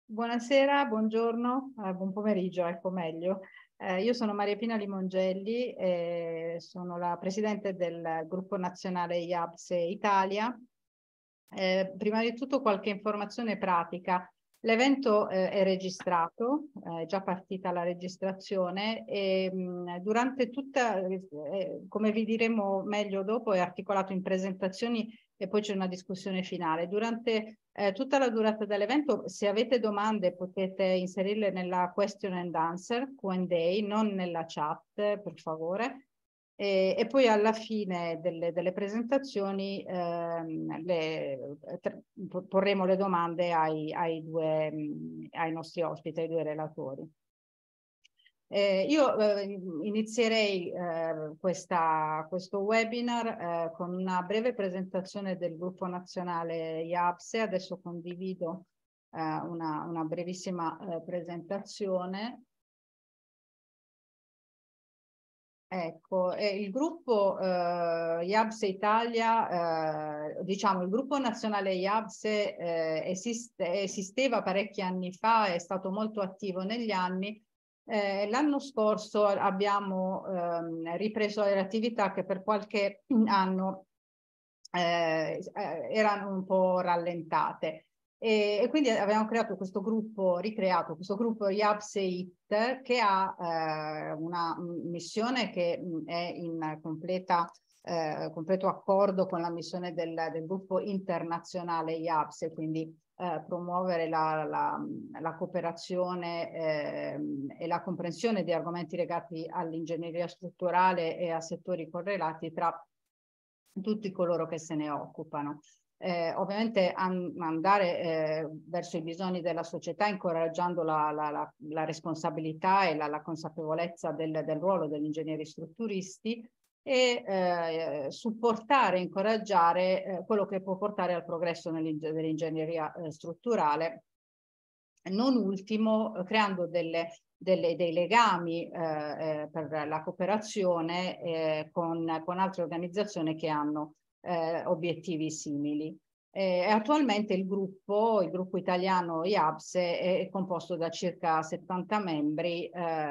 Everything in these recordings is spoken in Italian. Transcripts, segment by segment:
Buonasera, buongiorno, buon pomeriggio, ecco meglio. Io sono Maria Pina Limongelli, sono la presidente del gruppo nazionale IAPSE Italia. Prima di tutto qualche informazione pratica. L'evento è registrato, è già partita la registrazione e durante tutta, come vi diremo meglio dopo, è articolato in presentazioni e poi c'è una discussione finale. Durante tutta la durata dell'evento, se avete domande potete inserirle nella question and answer, Q&A, non nella chat, per favore. E poi alla fine delle presentazioni porremo le domande ai nostri ospiti, ai due relatori. Io inizierei questo webinar con una breve presentazione del gruppo nazionale IAPSE. Adesso condivido una brevissima presentazione. Ecco, il gruppo IAPSE Italia, diciamo il gruppo nazionale IAPSE esisteva parecchi anni fa, è stato molto attivo negli anni. L'anno scorso abbiamo ripreso le attività che per qualche anno erano un po' rallentate. E quindi abbiamo creato questo gruppo, ricreato questo gruppo IAPSE IT che ha una missione che è in completo accordo con la missione del gruppo internazionale IAPSE, quindi promuovere la cooperazione e la comprensione di argomenti legati all'ingegneria strutturale e a settori correlati tra tutti coloro che se ne occupano. Ovviamente andare verso i bisogni della società, incoraggiando la responsabilità e la consapevolezza del ruolo degli ingegneri strutturisti e supportare, incoraggiare quello che può portare al progresso dell'ingegneria strutturale. Non ultimo, creando dei legami per la cooperazione con altre organizzazioni che hanno obiettivi simili. Attualmente il gruppo italiano IAPSE è composto da circa 70 membri,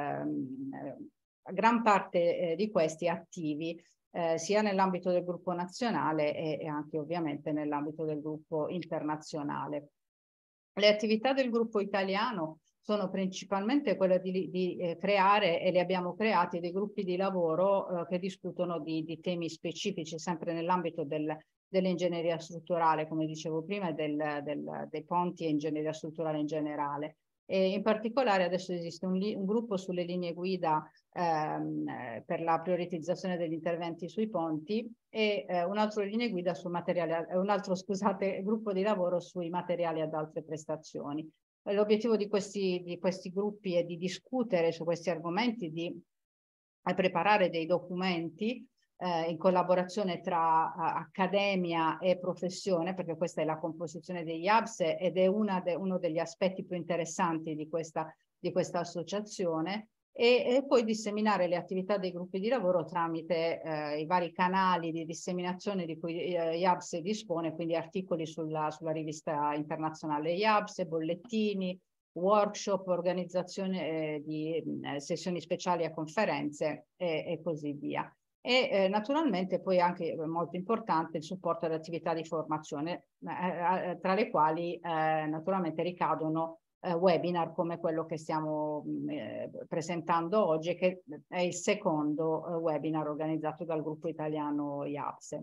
gran parte di questi attivi sia nell'ambito del gruppo nazionale e anche ovviamente nell'ambito del gruppo internazionale. Le attività del gruppo italiano sono principalmente quelle di creare, e le abbiamo creati, dei gruppi di lavoro che discutono di temi specifici, sempre nell'ambito dell'ingegneria strutturale, come dicevo prima, dei ponti e ingegneria strutturale in generale. E in particolare adesso esiste un gruppo sulle linee guida per la prioritizzazione degli interventi sui ponti e un altro linee guida su materiali, un altro, scusate, gruppo di lavoro sui materiali ad altre prestazioni. L'obiettivo di questi gruppi è di discutere su questi argomenti, di preparare dei documenti in collaborazione tra accademia e professione, perché questa è la composizione degli ABSE ed è uno degli aspetti più interessanti di questa associazione, e poi disseminare le attività dei gruppi di lavoro tramite i vari canali di disseminazione di cui IAPSE dispone, quindi articoli sulla rivista internazionale IAPSE, bollettini, workshop, organizzazione di sessioni speciali a conferenze e così via. E naturalmente poi anche molto importante il supporto alle attività di formazione, tra le quali naturalmente ricadono webinar come quello che stiamo presentando oggi, che è il secondo webinar organizzato dal gruppo italiano IAPSE.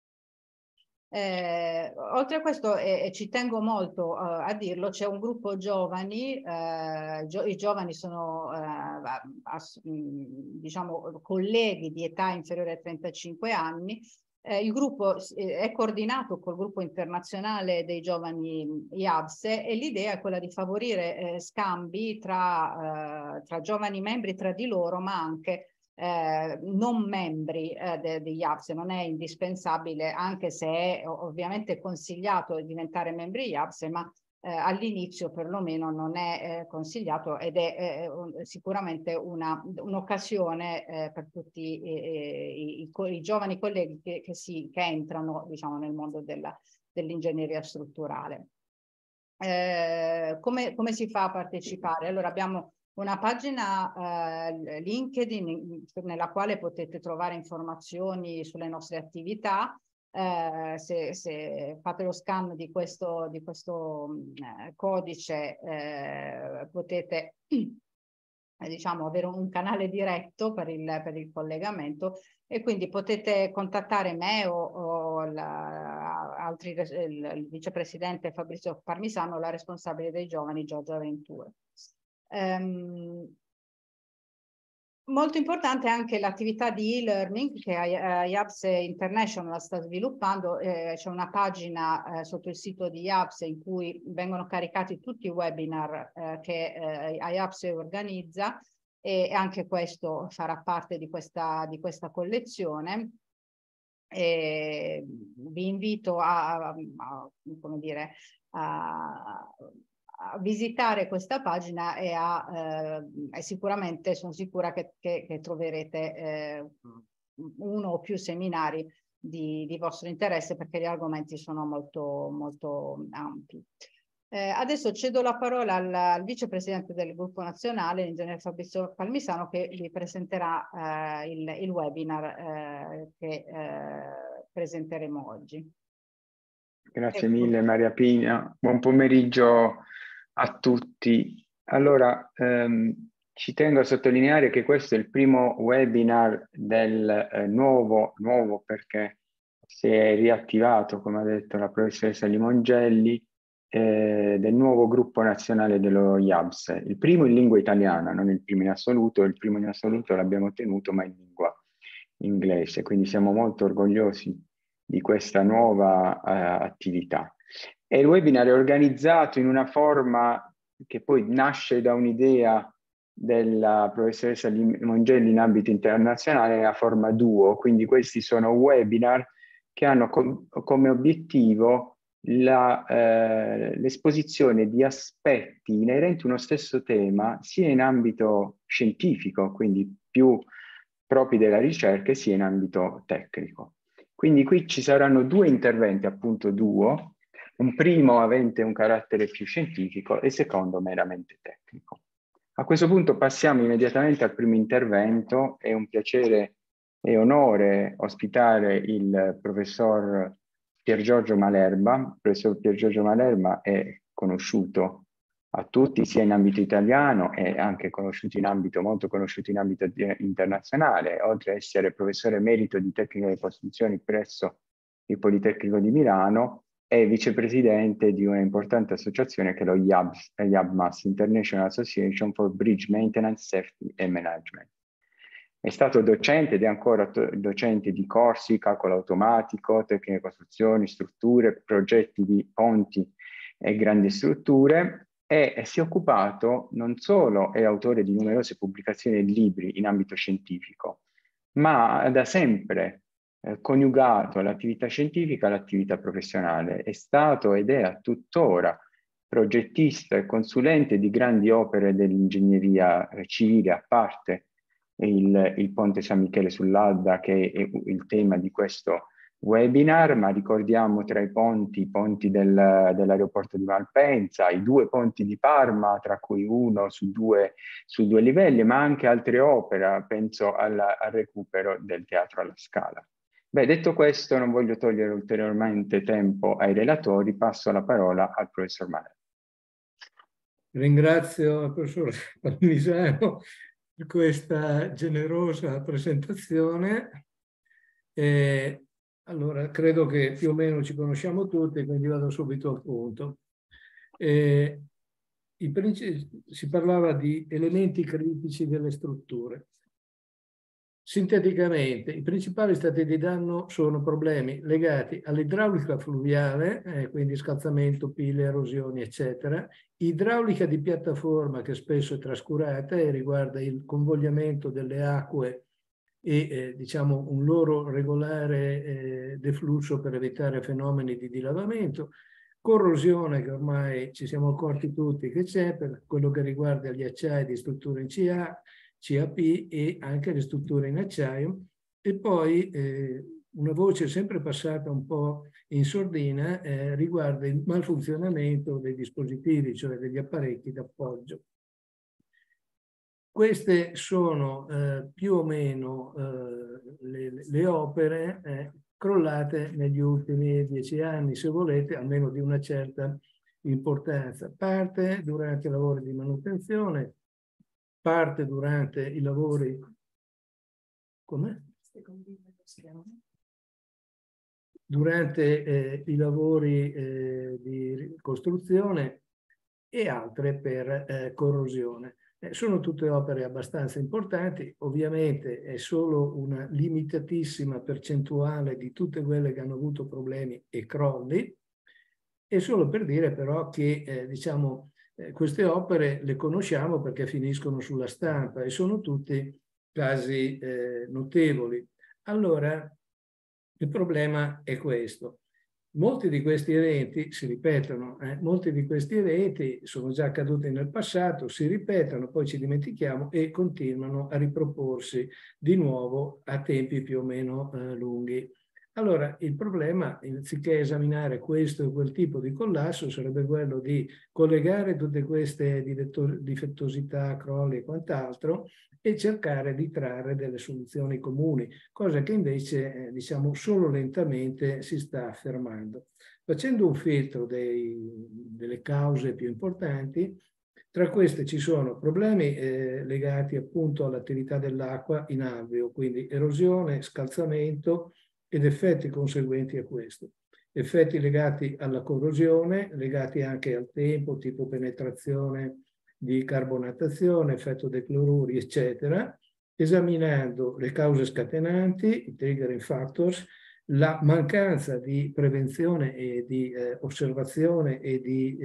Oltre a questo, e ci tengo molto a dirlo, c'è un gruppo giovani, i giovani sono diciamo colleghi di età inferiore ai 35 anni. Il gruppo è coordinato col gruppo internazionale dei giovani IABSE e l'idea è quella di favorire scambi tra giovani membri tra di loro, ma anche non membri degli IAPSE. Non è indispensabile, anche se è ovviamente consigliato diventare membri IAPSE, ma all'inizio perlomeno non è consigliato, ed è sicuramente un'occasione per tutti i giovani colleghi che entrano, diciamo, nel mondo dell'ingegneria strutturale. come si fa a partecipare? Allora abbiamo una pagina LinkedIn nella quale potete trovare informazioni sulle nostre attività. Se fate lo scan di questo codice potete diciamo avere un canale diretto per il collegamento, e quindi potete contattare me o il vicepresidente Fabrizio Parmisano, la responsabile dei giovani Giorgia Ventura. Molto importante anche l'attività di e-learning che IAPS International sta sviluppando. C'è una pagina sotto il sito di IAPS in cui vengono caricati tutti i webinar che IAPS organizza, e anche questo farà parte di questa collezione. Vi invito come dire, a visitare questa pagina e sicuramente sono sicura che troverete uno o più seminari di vostro interesse, perché gli argomenti sono molto, molto ampi. Adesso cedo la parola al vicepresidente del gruppo nazionale, l'ingegnere Fabrizio Palmisano, che vi presenterà il webinar che presenteremo oggi. Grazie mille Maria Pina, buon pomeriggio a tutti. Allora, ci tengo a sottolineare che questo è il primo webinar del nuovo perché si è riattivato, come ha detto la professoressa Limongelli, del nuovo gruppo nazionale dello IABS. Il primo in lingua italiana, non il primo in assoluto. Il primo in assoluto l'abbiamo ottenuto, ma in lingua inglese, quindi siamo molto orgogliosi di questa nuova attività. E il webinar è organizzato in una forma che poi nasce da un'idea della professoressa Limongelli in ambito internazionale, nella forma duo. Quindi questi sono webinar che hanno come obiettivo l'esposizione di aspetti inerenti a uno stesso tema, sia in ambito scientifico, quindi più propri della ricerca, sia in ambito tecnico. Quindi qui ci saranno due interventi, appunto duo, un primo avente un carattere più scientifico e il secondo meramente tecnico. A questo punto passiamo immediatamente al primo intervento. È un piacere e onore ospitare il professor Pier Giorgio Malerba. Il professor Pier Giorgio Malerba è conosciuto a tutti sia in ambito italiano e anche molto conosciuto in ambito internazionale, oltre ad essere professore emerito di tecnica delle costruzioni presso il Politecnico di Milano, è vicepresidente di una importante associazione che è lo IABMAS, International Association for Bridge Maintenance, Safety and Management. È stato docente ed è ancora docente di corsi, calcolo automatico, tecniche di costruzioni, strutture, progetti di ponti e grandi strutture, e si è occupato non solo, è autore di numerose pubblicazioni e libri in ambito scientifico, ma ha da sempre coniugato l'attività scientifica all'attività professionale. È stato ed è tuttora progettista e consulente di grandi opere dell'ingegneria civile, a parte il ponte San Michele sull'Adda, che è il tema di questo webinar, ma ricordiamo tra i ponti dell'aeroporto di Malpensa, i due ponti di Parma, tra cui uno su due livelli, ma anche altre opere, penso al recupero del Teatro alla Scala. Beh, detto questo, non voglio togliere ulteriormente tempo ai relatori, passo la parola al professor Malerba. Ringrazio il professor Parmisano per questa generosa presentazione. Allora, credo che più o meno ci conosciamo tutti, quindi vado subito al punto. Si parlava di elementi critici delle strutture. Sinteticamente, i principali stati di danno sono problemi legati all'idraulica fluviale, quindi scalzamento, pile, erosioni, eccetera, idraulica di piattaforma, che spesso è trascurata e riguarda il convogliamento delle acque e diciamo un loro regolare deflusso per evitare fenomeni di dilavamento, corrosione, che ormai ci siamo accorti tutti che c'è per quello che riguarda gli acciai di strutture in CAP e anche le strutture in acciaio, e poi una voce sempre passata un po' in sordina riguarda il malfunzionamento dei dispositivi, cioè degli apparecchi d'appoggio. Queste sono più o meno le opere crollate negli ultimi 10 anni, se volete, almeno di una certa importanza. Parte durante i lavori di manutenzione, parte durante i lavori... Come? Durante i lavori di costruzione e altre per corrosione. Sono tutte opere abbastanza importanti, ovviamente è solo una limitatissima percentuale di tutte quelle che hanno avuto problemi e crolli, e solo per dire però che diciamo, queste opere le conosciamo perché finiscono sulla stampa e sono tutti casi notevoli. Allora, il problema è questo. Molti di questi eventi si ripetono, molti di questi eventi sono già accaduti nel passato, si ripetono, poi ci dimentichiamo e continuano a riproporsi di nuovo a tempi più o meno lunghi. Allora, il problema, anziché esaminare questo e quel tipo di collasso, sarebbe quello di collegare tutte queste difettosità, crolli e quant'altro e cercare di trarre delle soluzioni comuni, cosa che invece, diciamo, solo lentamente si sta affermando. Facendo un filtro delle cause più importanti, tra queste ci sono problemi legati appunto all'attività dell'acqua in alveo, quindi erosione, scalzamento ed effetti conseguenti a questo. Effetti legati alla corrosione, legati anche al tempo, tipo penetrazione di carbonatazione, effetto dei cloruri, eccetera, esaminando le cause scatenanti, i triggering factors, la mancanza di prevenzione e di osservazione e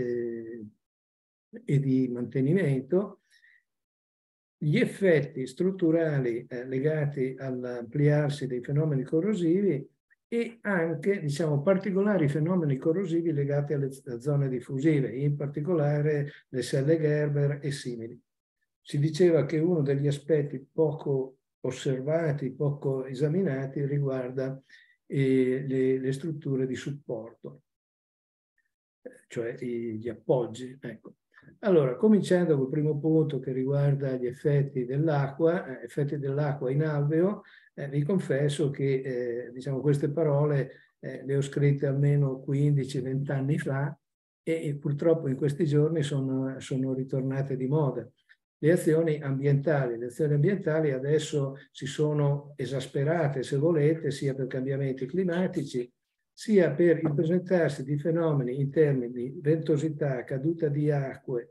di mantenimento, gli effetti strutturali legati all'ampliarsi dei fenomeni corrosivi e anche, diciamo, particolari fenomeni corrosivi legati alle zone diffusive, in particolare le selle Gerber e simili. Si diceva che uno degli aspetti poco osservati, poco esaminati, riguarda le strutture di supporto, cioè gli appoggi. Ecco. Allora, cominciando col primo punto che riguarda gli effetti dell'acqua in alveo, vi confesso che diciamo, queste parole le ho scritte almeno 15-20 anni fa e purtroppo in questi giorni sono ritornate di moda. Le azioni ambientali adesso si sono esasperate, se volete, sia per cambiamenti climatici, sia per il presentarsi di fenomeni in termini di ventosità, caduta di acque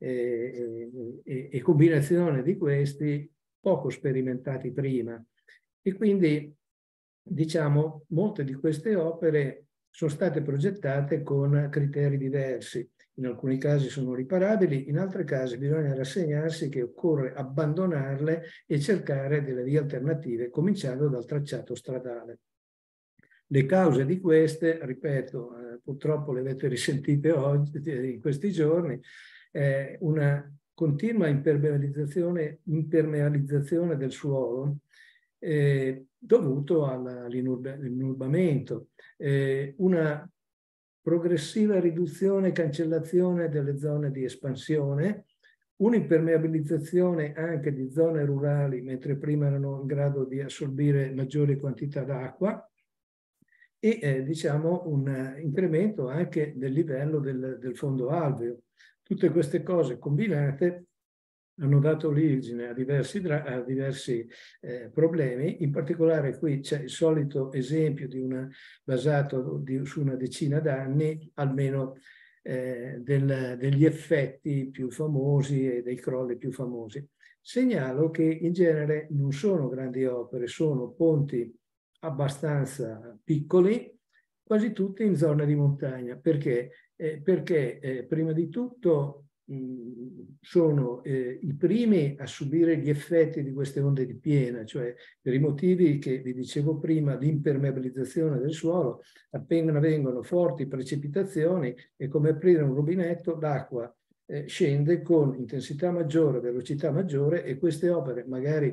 e combinazione di questi poco sperimentati prima. E quindi, diciamo, molte di queste opere sono state progettate con criteri diversi. In alcuni casi sono riparabili, in altri casi bisogna rassegnarsi che occorre abbandonarle e cercare delle vie alternative, cominciando dal tracciato stradale. Le cause di queste, ripeto, purtroppo le avete risentite oggi, in questi giorni, una continua impermeabilizzazione del suolo dovuto all'inurbamento, una progressiva riduzione e cancellazione delle zone di espansione, un'impermeabilizzazione anche di zone rurali, mentre prima erano in grado di assorbire maggiori quantità d'acqua, e diciamo un incremento anche del livello del fondo alveo. Tutte queste cose combinate hanno dato origine a diversi problemi. In particolare qui c'è il solito esempio basato su una decina d'anni, almeno degli effetti più famosi e dei crolli più famosi. Segnalo che in genere non sono grandi opere, sono ponti abbastanza piccoli, quasi tutti in zona di montagna. Perché? Perché prima di tutto sono i primi a subire gli effetti di queste onde di piena, cioè per i motivi che vi dicevo prima, l'impermeabilizzazione del suolo, appena vengono forti precipitazioni è come aprire un rubinetto, l'acqua scende con intensità maggiore, velocità maggiore e queste opere magari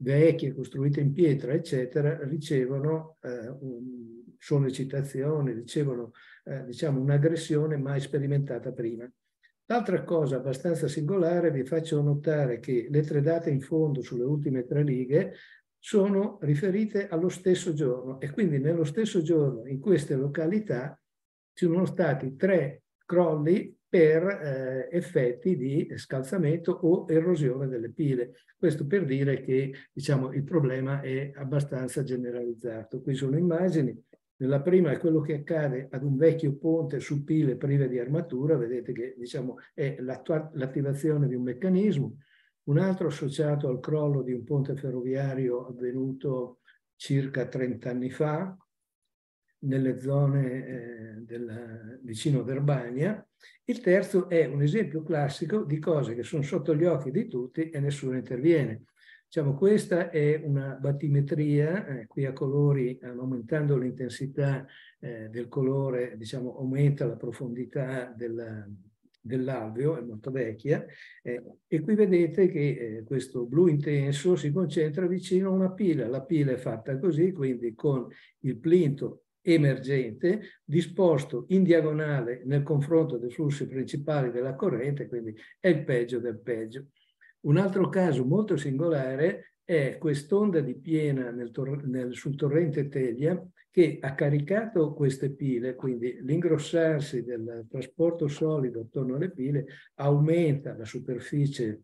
vecchie, costruite in pietra, eccetera, ricevono sollecitazioni, ricevono diciamo un'aggressione mai sperimentata prima. L'altra cosa abbastanza singolare, vi faccio notare che le 3 date in fondo sulle ultime 3 righe sono riferite allo stesso giorno, e quindi nello stesso giorno in queste località ci sono stati 3 crolli per effetti di scalzamento o erosione delle pile. Questo per dire che, diciamo, il problema è abbastanza generalizzato. Qui sono immagini. Nella prima è quello che accade ad un vecchio ponte su pile prive di armatura, vedete che, diciamo, è l'attivazione di un meccanismo. Un altro associato al crollo di un ponte ferroviario avvenuto circa 30 anni fa, nelle zone vicino Verbania. Il terzo è un esempio classico di cose che sono sotto gli occhi di tutti e nessuno interviene. Diciamo, questa è una battimetria, qui a colori, aumentando l'intensità del colore, diciamo, aumenta la profondità dell'alveo, è molto vecchia, e qui vedete che questo blu intenso si concentra vicino a una pila. La pila è fatta così, quindi con il plinto emergente disposto in diagonale nel confronto dei flussi principali della corrente, quindi è il peggio del peggio. Un altro caso molto singolare è quest'onda di piena sul torrente Teglia, che ha caricato queste pile, quindi l'ingrossarsi del trasporto solido attorno alle pile aumenta la superficie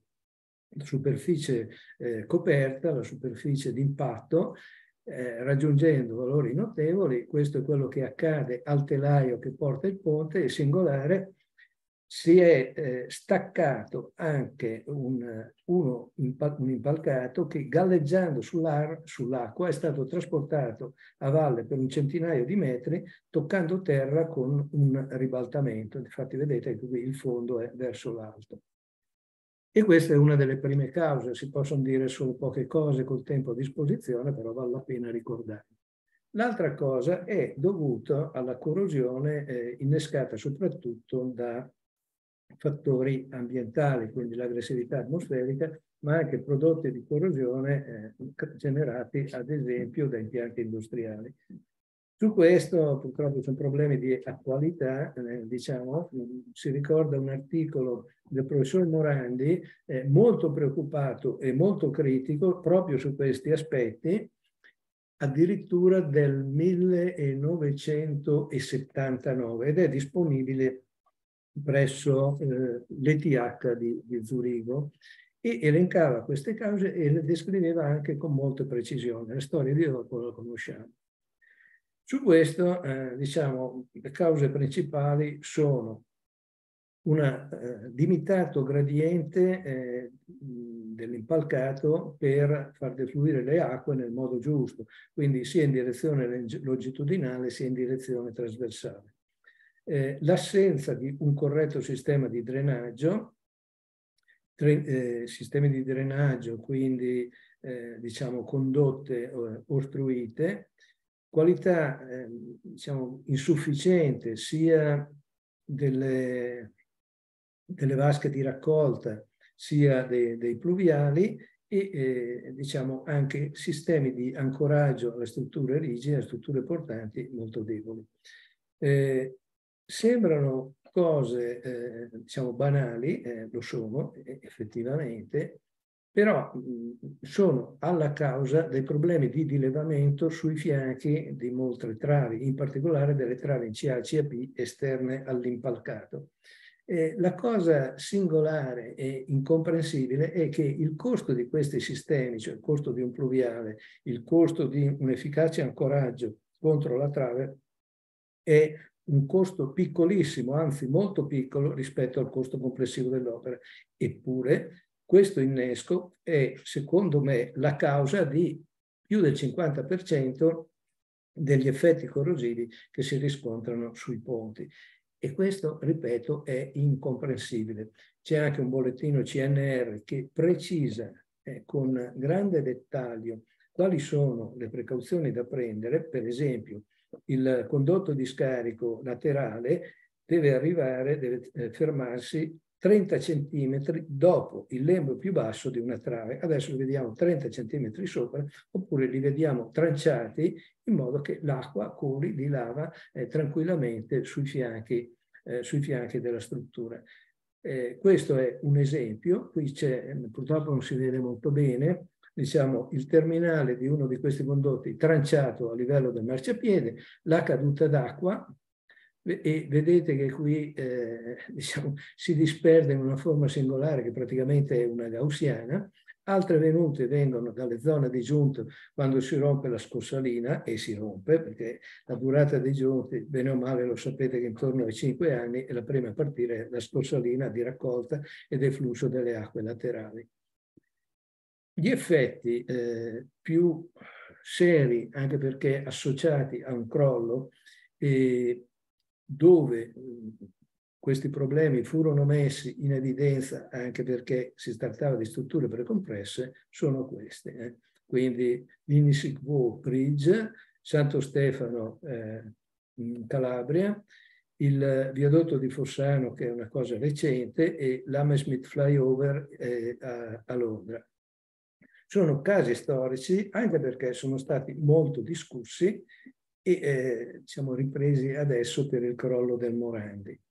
coperta, la superficie d'impatto, raggiungendo valori notevoli. Questo è quello che accade al telaio che porta il ponte, e singolare, si è staccato anche un impalcato che, galleggiando sull'acqua, è stato trasportato a valle per un centinaio di metri, toccando terra con un ribaltamento. Infatti vedete che qui il fondo è verso l'alto. E questa è una delle prime cause. Si possono dire solo poche cose col tempo a disposizione, però vale la pena ricordare. L'altra cosa è dovuta alla corrosione innescata soprattutto da fattori ambientali, quindi l'aggressività atmosferica, ma anche prodotti di corrosione generati ad esempio da impianti industriali. Su questo purtroppo sono problemi di attualità, diciamo. Si ricorda un articolo del professor Morandi molto preoccupato e molto critico proprio su questi aspetti, addirittura del 1979, ed è disponibile presso l'ETH di Zurigo, e elencava queste cause e le descriveva anche con molta precisione. La storia di dopo la conosciamo. Su questo, diciamo, le cause principali sono un limitato gradiente dell'impalcato per far defluire le acque nel modo giusto, quindi sia in direzione longitudinale sia in direzione trasversale. L'assenza di un corretto sistema di drenaggio, sistemi di drenaggio, quindi diciamo condotte ostruite, qualità diciamo insufficiente sia delle vasche di raccolta sia dei pluviali, e diciamo anche sistemi di ancoraggio alle strutture rigide, alle strutture portanti molto deboli. Sembrano cose diciamo banali, lo sono effettivamente, però sono alla causa dei problemi di dilevamento sui fianchi di molte travi, in particolare delle travi in CA e CAP esterne all'impalcato. La cosa singolare e incomprensibile è che il costo di questi sistemi, cioè il costo di un pluviale, il costo di un efficace ancoraggio contro la trave, è un costo piccolissimo, anzi molto piccolo rispetto al costo complessivo dell'opera. Eppure questo innesco è, secondo me, la causa di più del 50% degli effetti corrosivi che si riscontrano sui ponti. E questo, ripeto, è incomprensibile. C'è anche un bollettino CNR che precisa con grande dettaglio quali sono le precauzioni da prendere. Per esempio, il condotto di scarico laterale deve fermarsi 30 centimetri dopo il lembo più basso di una trave. Adesso li vediamo 30 centimetri sopra, oppure li vediamo tranciati in modo che l'acqua coli di lava tranquillamente sui fianchi della struttura. Questo è un esempio. Qui c'è, purtroppo non si vede molto bene, diciamo, il terminale di uno di questi condotti tranciato a livello del marciapiede, la caduta d'acqua, e vedete che qui diciamo, si disperde in una forma singolare che praticamente è una gaussiana. Altre venute vengono dalle zone di giunta quando si rompe la scossalina, e si rompe perché la durata dei giunti, bene o male lo sapete che intorno ai 5 anni, è la prima a partire la scossalina di raccolta e del flusso delle acque laterali. Gli effetti più seri, anche perché associati a un crollo, dove questi problemi furono messi in evidenza anche perché si trattava di strutture precompresse, sono queste. Quindi l'Inisigvo Bridge, Santo Stefano in Calabria, il viadotto di Fossano, che è una cosa recente, e l'Hammersmith Flyover a Londra. Sono casi storici anche perché sono stati molto discussi e siamo ripresi adesso per il crollo del Morandi.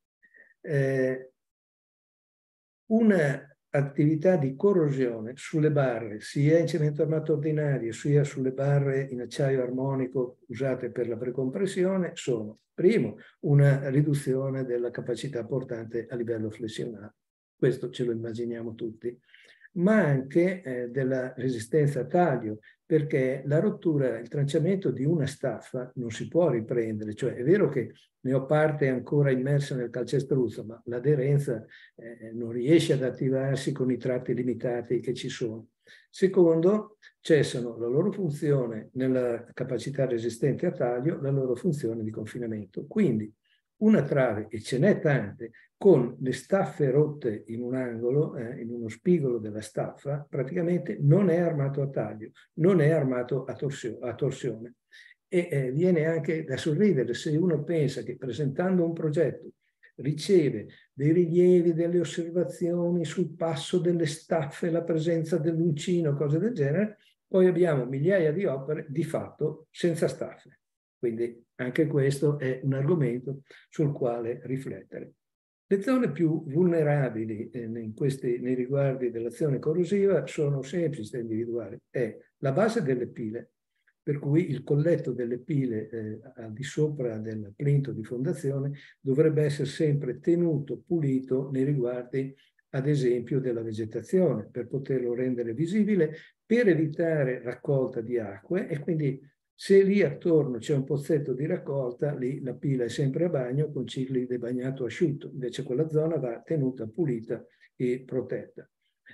Un'attività di corrosione sulle barre, sia in cemento armato ordinario sia sulle barre in acciaio armonico usate per la precompressione, sono, primo, una riduzione della capacità portante a livello flessionale. Questo ce lo immaginiamo tutti, ma anche della resistenza a taglio, perché la rottura, il tranciamento di una staffa non si può riprendere. Cioè è vero che ne ho parte ancora immersa nel calcestruzzo, ma l'aderenza non riesce ad attivarsi con i tratti limitati che ci sono. Secondo, cessano la loro funzione nella capacità resistente a taglio, la loro funzione di confinamento. Quindi una trave, e ce n'è tante, con le staffe rotte in un angolo, in uno spigolo della staffa, praticamente non è armato a taglio, non è armato a torsione. E viene anche da sorridere se uno pensa che presentando un progetto riceve dei rilievi, delle osservazioni sul passo delle staffe, la presenza dell'uncino, cose del genere, poi abbiamo migliaia di opere di fatto senza staffe. Quindi anche questo è un argomento sul quale riflettere. Le zone più vulnerabili nei riguardi dell'azione corrosiva sono semplici da individuare. È la base delle pile, per cui il colletto delle pile al di sopra del plinto di fondazione dovrebbe essere sempre tenuto pulito nei riguardi, ad esempio, della vegetazione, per poterlo rendere visibile, per evitare raccolta di acque, e quindi se lì attorno c'è un pozzetto di raccolta, lì la pila è sempre a bagno con cicli di bagnato asciutto, invece quella zona va tenuta pulita e protetta.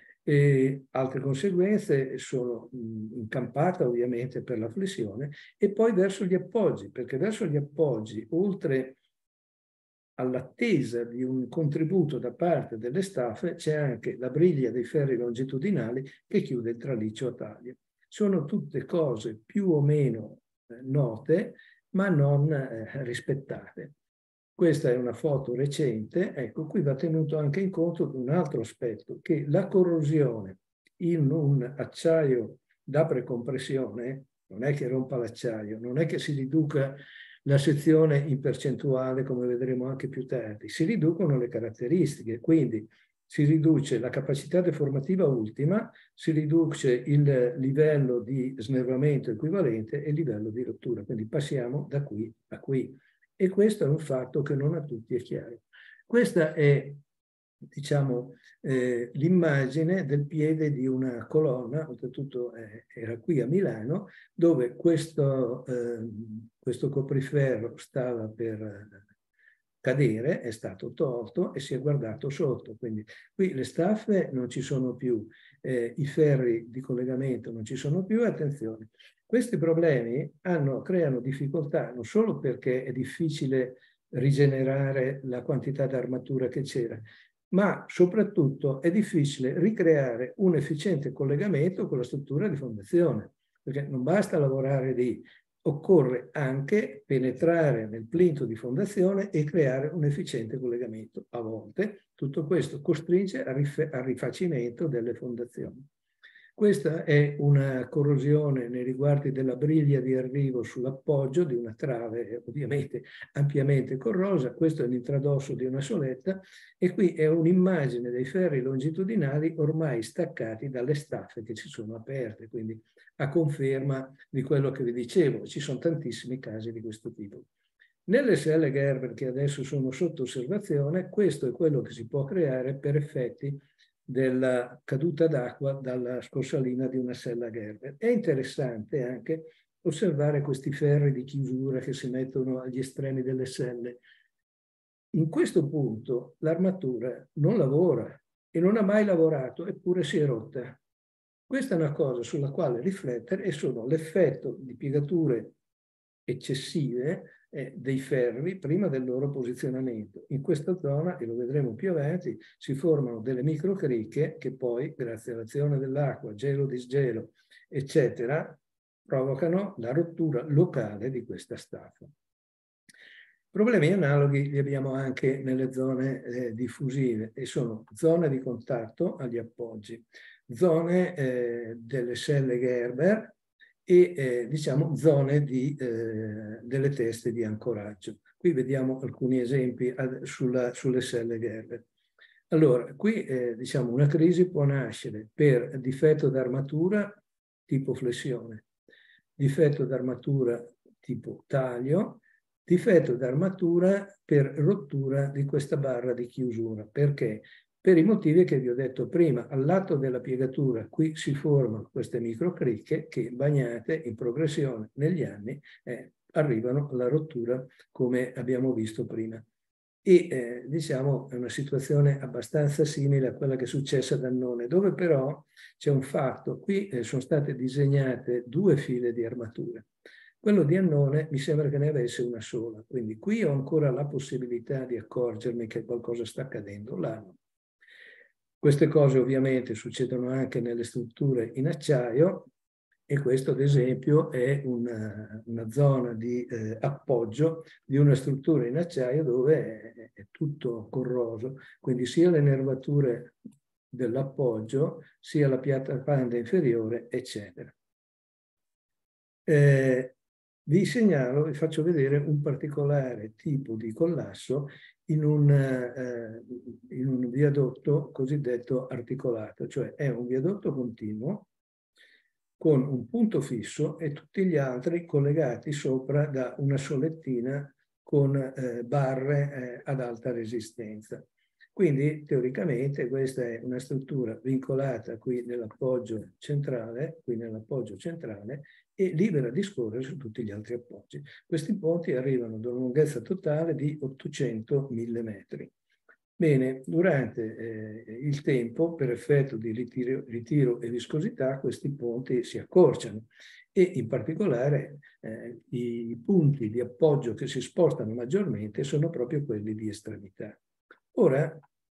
E altre conseguenze sono incampata ovviamente per la flessione, e poi verso gli appoggi, perché verso gli appoggi, oltre all'attesa di un contributo da parte delle staffe, c'è anche la briglia dei ferri longitudinali che chiude il traliccio a taglio. Sono tutte cose più o meno note, ma non rispettate. Questa è una foto recente. Ecco, qui va tenuto anche in conto un altro aspetto, che la corrosione in un acciaio da precompressione non è che rompa l'acciaio, non è che si riduca la sezione in percentuale, come vedremo anche più tardi, si riducono le caratteristiche, quindi si riduce la capacità deformativa ultima, si riduce il livello di snervamento equivalente e il livello di rottura, quindi passiamo da qui a qui. E questo è un fatto che non a tutti è chiaro. Questa è, diciamo, l'immagine del piede di una colonna, oltretutto era qui a Milano, dove questo copriferro stava per cadere, è stato tolto e si è guardato sotto. Quindi qui le staffe non ci sono più, i ferri di collegamento non ci sono più. Attenzione, questi problemi creano difficoltà non solo perché è difficile rigenerare la quantità di armatura che c'era, ma soprattutto è difficile ricreare un efficiente collegamento con la struttura di fondazione, perché non basta lavorare lì, occorre anche penetrare nel plinto di fondazione e creare un efficiente collegamento. A volte tutto questo costringe al rifacimento delle fondazioni. Questa è una corrosione nei riguardi della briglia di arrivo sull'appoggio di una trave ovviamente ampiamente corrosa. Questo è l'intradosso di una soletta e qui è un'immagine dei ferri longitudinali ormai staccati dalle staffe che ci sono aperte, quindi a conferma di quello che vi dicevo, ci sono tantissimi casi di questo tipo. Nelle selle Gerber che adesso sono sotto osservazione, questo è quello che si può creare per effetti della caduta d'acqua dalla scorsalina di una sella Gerber. È interessante anche osservare questi ferri di chiusura che si mettono agli estremi delle selle. In questo punto l'armatura non lavora e non ha mai lavorato, eppure si è rotta. Questa è una cosa sulla quale riflettere e sono l'effetto di piegature eccessive dei ferri prima del loro posizionamento. In questa zona, e lo vedremo più avanti, si formano delle microcricche che poi, grazie all'azione dell'acqua, gelo, disgelo, eccetera, provocano la rottura locale di questa staffa. Problemi analoghi li abbiamo anche nelle zone diffusive e sono zone di contatto agli appoggi, zone delle selle Gerber e diciamo zone delle teste di ancoraggio. Qui vediamo alcuni esempi sulle selle Gerber. Allora, qui diciamo una crisi può nascere per difetto d'armatura tipo flessione, difetto d'armatura tipo taglio, difetto d'armatura per rottura di questa barra di chiusura. Perché? Per i motivi che vi ho detto prima. Al lato della piegatura qui si formano queste microcricche che, bagnate in progressione negli anni, arrivano alla rottura come abbiamo visto prima. E diciamo è una situazione abbastanza simile a quella che è successa ad Annone, dove però c'è un fatto. Qui sono state disegnate 2 file di armatura. Quello di Annone mi sembra che ne avesse una sola, quindi qui ho ancora la possibilità di accorgermi che qualcosa sta accadendo. Là no. Queste cose ovviamente succedono anche nelle strutture in acciaio e questo ad esempio è una zona di appoggio di una struttura in acciaio dove è tutto corroso, quindi sia le nervature dell'appoggio sia la piattaforma inferiore, eccetera. Vi segnalo, vi faccio vedere un particolare tipo di collasso in un viadotto cosiddetto articolato, cioè è un viadotto continuo con un punto fisso e tutti gli altri collegati sopra da una solettina con barre ad alta resistenza. Quindi teoricamente questa è una struttura vincolata qui nell'appoggio centrale, e libera di scorrere su tutti gli altri appoggi. Questi ponti arrivano ad una lunghezza totale di 800 mm. Bene, durante il tempo, per effetto di ritiro e viscosità, questi ponti si accorciano e in particolare i punti di appoggio che si spostano maggiormente sono proprio quelli di estremità. Ora,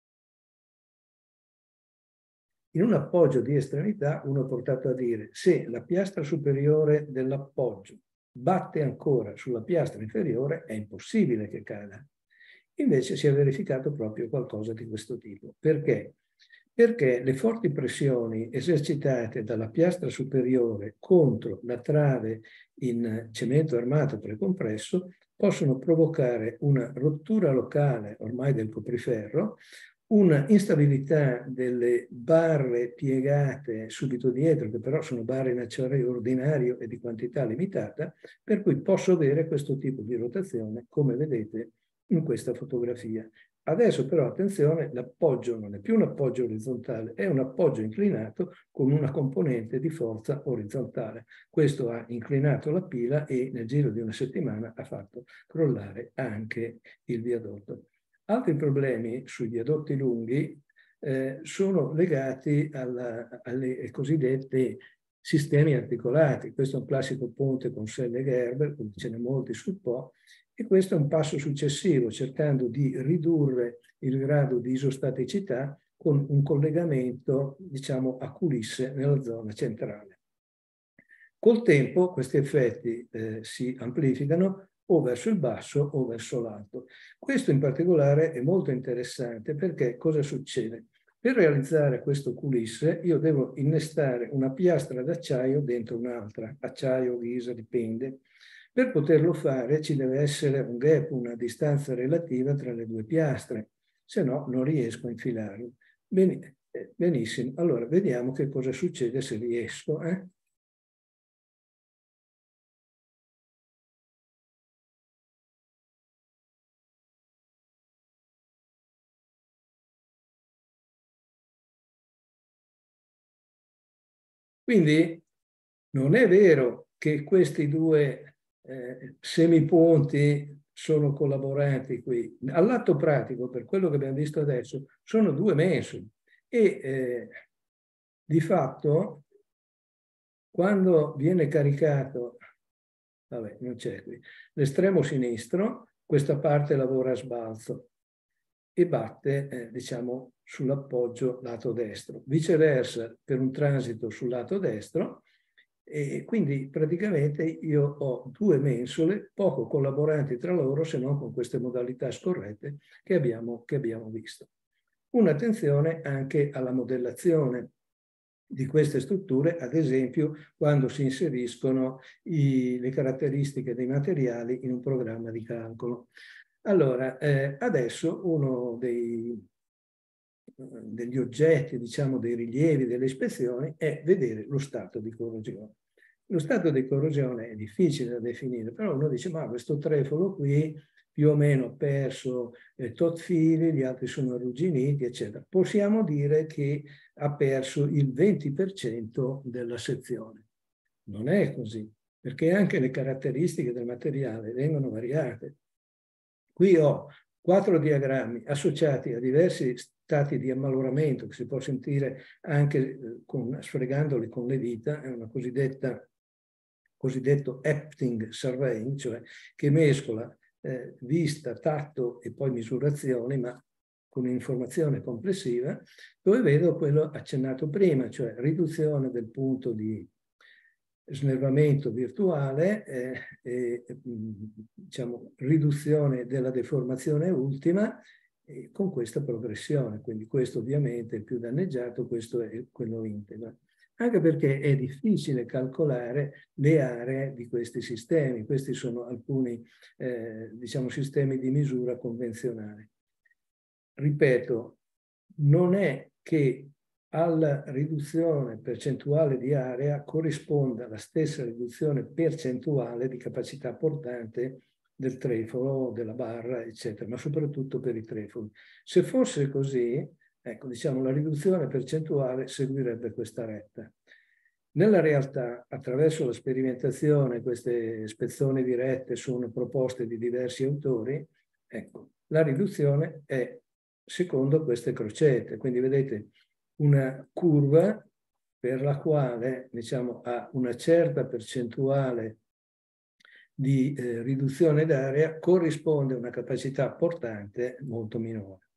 in un appoggio di estremità uno è portato a dire se la piastra superiore dell'appoggio batte ancora sulla piastra inferiore è impossibile che cada. Invece si è verificato proprio qualcosa di questo tipo. Perché? Perché le forti pressioni esercitate dalla piastra superiore contro la trave in cemento armato precompresso possono provocare una rottura locale ormai del copriferro, una instabilità delle barre piegate subito dietro, che però sono barre in acciaio ordinario e di quantità limitata, per cui posso avere questo tipo di rotazione, come vedete in questa fotografia. Adesso però attenzione, l'appoggio non è più un appoggio orizzontale, è un appoggio inclinato con una componente di forza orizzontale. Questo ha inclinato la pila e nel giro di una settimana ha fatto crollare anche il viadotto. Altri problemi sui viadotti lunghi sono legati alle cosiddette sistemi articolati. Questo è un classico ponte con selle Gerber, come ce n'è molti sul Po, e questo è un passo successivo, cercando di ridurre il grado di isostaticità con un collegamento, diciamo, a culisse nella zona centrale. Col tempo questi effetti si amplificano o verso il basso o verso l'alto. Questo in particolare è molto interessante perché cosa succede? Per realizzare questo culisse io devo innestare una piastra d'acciaio dentro un'altra, acciaio o ghisa, dipende. Per poterlo fare ci deve essere un gap, una distanza relativa tra le due piastre, se no non riesco a infilarlo. Benissimo, allora vediamo che cosa succede se riesco. Quindi non è vero che questi due semiponti sono collaboranti qui. All'atto pratico, per quello che abbiamo visto adesso, sono due mensole e di fatto quando viene caricato, vabbè, non c'è qui, l'estremo sinistro, questa parte lavora a sbalzo e batte, diciamo, sull'appoggio lato destro. Viceversa, per un transito sul lato destro, e quindi praticamente io ho due mensole poco collaboranti tra loro, se non con queste modalità scorrette che abbiamo visto. Un'attenzione anche alla modellazione di queste strutture, ad esempio quando si inseriscono le caratteristiche dei materiali in un programma di calcolo. Allora, adesso uno degli oggetti, diciamo, dei rilievi, delle ispezioni, è vedere lo stato di corrosione. Lo stato di corrosione è difficile da definire, però uno dice, ma questo trefolo qui più o meno ha perso tot fili, gli altri sono arrugginiti, eccetera. Possiamo dire che ha perso il 20% della sezione. Non è così, perché anche le caratteristiche del materiale vengono variate. Qui ho 4 diagrammi associati a diversi stati di ammaloramento che si può sentire anche sfregandoli con le dita, è una cosiddetto Epting Surveying, cioè che mescola vista, tatto e poi misurazioni, ma con un'informazione complessiva, dove vedo quello accennato prima, cioè riduzione del punto di snervamento virtuale, diciamo, riduzione della deformazione ultima con questa progressione. Quindi questo ovviamente è il più danneggiato, questo è quello integro. Anche perché è difficile calcolare le aree di questi sistemi. Questi sono alcuni diciamo, sistemi di misura convenzionali. Ripeto, non è che alla riduzione percentuale di area corrisponda la stessa riduzione percentuale di capacità portante del trefolo, della barra, eccetera, ma soprattutto per i trefoli. Se fosse così, ecco, diciamo, la riduzione percentuale seguirebbe questa retta. Nella realtà, attraverso la sperimentazione, queste spezzoni dirette sono proposte di diversi autori, ecco, la riduzione è secondo queste crocette. Quindi vedete una curva per la quale, diciamo, a una certa percentuale di riduzione d'area corrisponde una capacità portante molto minore.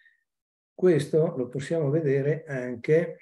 Questo lo possiamo vedere anche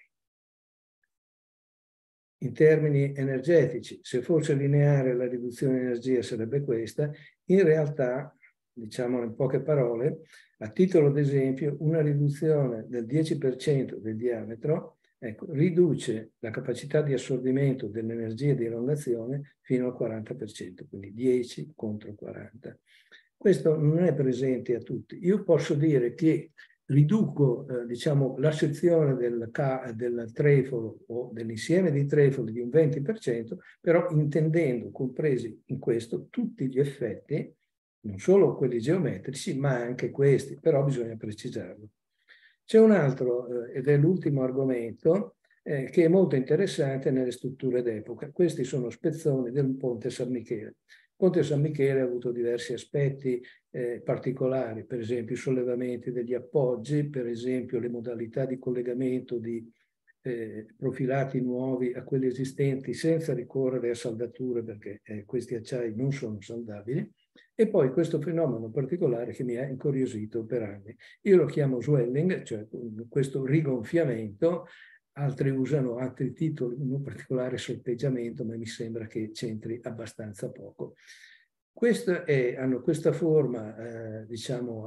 in termini energetici. Se fosse lineare la riduzione di energia sarebbe questa. In realtà, diciamo in poche parole, a titolo d'esempio, una riduzione del 10% del diametro, ecco, riduce la capacità di assorbimento dell'energia di elongazione fino al 40%, quindi 10 contro 40. Questo non è presente a tutti. Io posso dire che riduco diciamo, la sezione del trefolo o dell'insieme di trefoli di un 20%, però intendendo compresi in questo tutti gli effetti, non solo quelli geometrici, ma anche questi, però bisogna precisarlo. C'è un altro, ed è l'ultimo argomento, che è molto interessante nelle strutture d'epoca. Questi sono spezzoni del ponte San Michele. Il ponte San Michele ha avuto diversi aspetti particolari, per esempio i sollevamenti degli appoggi, per esempio le modalità di collegamento di profilati nuovi a quelli esistenti senza ricorrere a saldature perché questi acciai non sono saldabili, e poi questo fenomeno particolare che mi ha incuriosito per anni. Io lo chiamo swelling, cioè questo rigonfiamento altri usano altri titoli, in particolare sorteggiamento, ma mi sembra che c'entri abbastanza poco. Hanno questa forma, diciamo,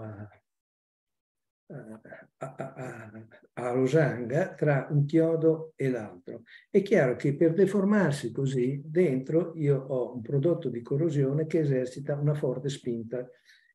a losanga tra un chiodo e l'altro. È chiaro che per deformarsi così, dentro io ho un prodotto di corrosione che esercita una forte spinta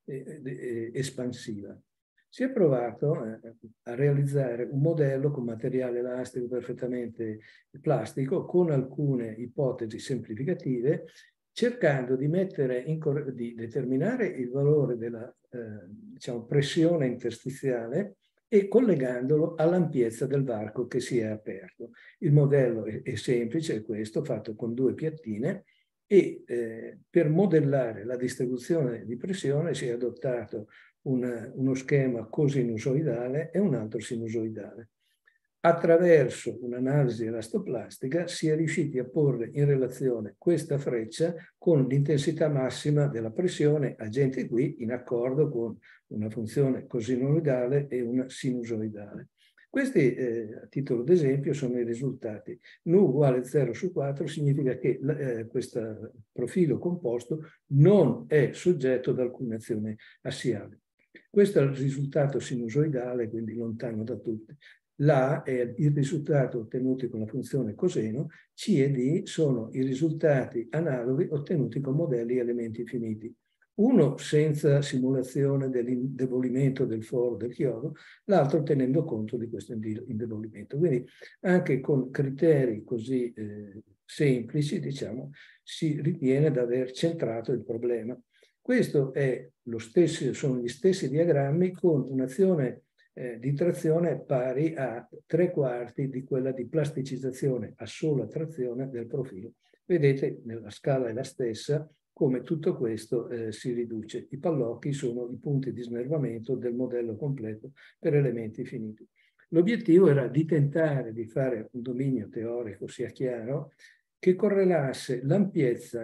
espansiva. Si è provato a realizzare un modello con materiale elastico perfettamente plastico, con alcune ipotesi semplificative, cercando di di determinare il valore della diciamo, pressione interstiziale e collegandolo all'ampiezza del varco che si è aperto. Il modello è semplice, è questo, fatto con due piattine, e per modellare la distribuzione di pressione si è adottato uno schema cosinusoidale e un altro sinusoidale. Attraverso un'analisi elastoplastica si è riusciti a porre in relazione questa freccia con l'intensità massima della pressione, agente qui in accordo con una funzione cosinusoidale e una sinusoidale. Questi, a titolo d'esempio, sono i risultati. Nu uguale 0 su 4 significa che questo profilo composto non è soggetto ad alcuna azione assiale. Questo è il risultato sinusoidale, quindi lontano da tutti. La è il risultato ottenuto con la funzione coseno, C e D sono i risultati analoghi ottenuti con modelli elementi finiti. Uno senza simulazione dell'indebolimento del foro del chiodo, l'altro tenendo conto di questo indebolimento. Quindi anche con criteri così semplici, diciamo, si ritiene di aver centrato il problema. Questo è sono gli stessi diagrammi con un'azione di trazione pari a 3/4 di quella di plasticizzazione a sola trazione del profilo. Vedete, la scala è la stessa, come tutto questo si riduce. I pallocchi sono i punti di snervamento del modello completo per elementi finiti. L'obiettivo era di tentare di fare un dominio teorico, sia chiaro, che correlasse l'ampiezza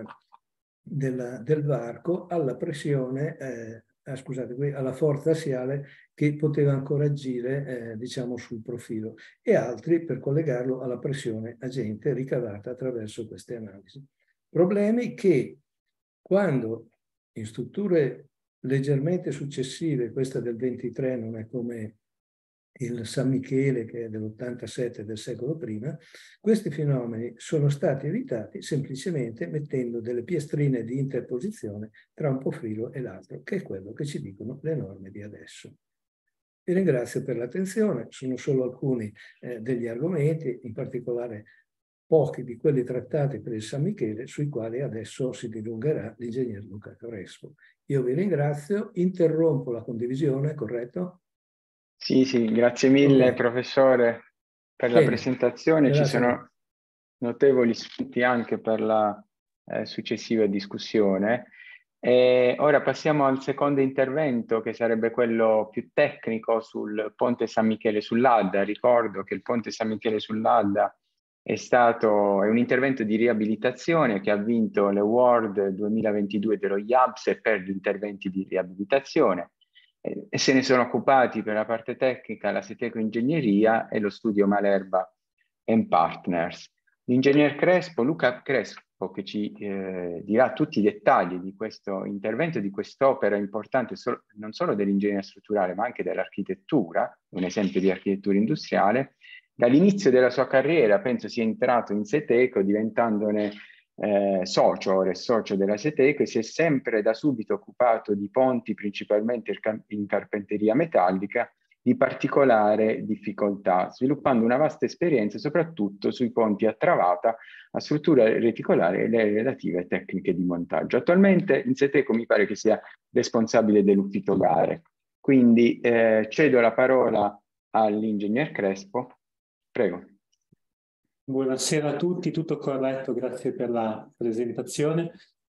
del varco alla pressione, scusate, alla forza assiale che poteva ancora agire, diciamo, sul profilo, e altri per collegarlo alla pressione agente ricavata attraverso queste analisi. Problemi che quando in strutture leggermente successive, questa del 23 non è come il San Michele che è dell'87 del secolo prima, questi fenomeni sono stati evitati semplicemente mettendo delle piastrine di interposizione tra un profilo e l'altro, che è quello che ci dicono le norme di adesso. Vi ringrazio per l'attenzione, sono solo alcuni degli argomenti, in particolare pochi di quelli trattati per il San Michele, sui quali adesso si dilungherà l'ingegner Luca Crespo. Io vi ringrazio, interrompo la condivisione, corretto? Sì, grazie mille, Okay. professore, per la presentazione. Ci sono notevoli spunti anche per la successiva discussione. Ora passiamo al secondo intervento, che sarebbe quello più tecnico sul Ponte San Michele sull'Adda. Ricordo che il Ponte San Michele sull'Adda è un intervento di riabilitazione che ha vinto l'Award 2022 dello IABS per gli interventi di riabilitazione. E se ne sono occupati per la parte tecnica la Seteco Ingegneria e lo studio Malerba Partners. L'ingegner Luca Crespo, che ci dirà tutti i dettagli di questo intervento, di quest'opera importante non solo dell'ingegneria strutturale ma anche dell'architettura, un esempio di architettura industriale. Dall'inizio della sua carriera penso sia entrato in Seteco diventandone socio della Seteco, e si è sempre da subito occupato di ponti, principalmente in carpenteria metallica, di particolare difficoltà, sviluppando una vasta esperienza soprattutto sui ponti a travata, a struttura reticolare e le relative tecniche di montaggio. Attualmente in Seteco mi pare che sia responsabile dell'ufficio gare. Quindi cedo la parola all'ingegner Crespo. Prego. Buonasera a tutti, tutto corretto, grazie per la presentazione.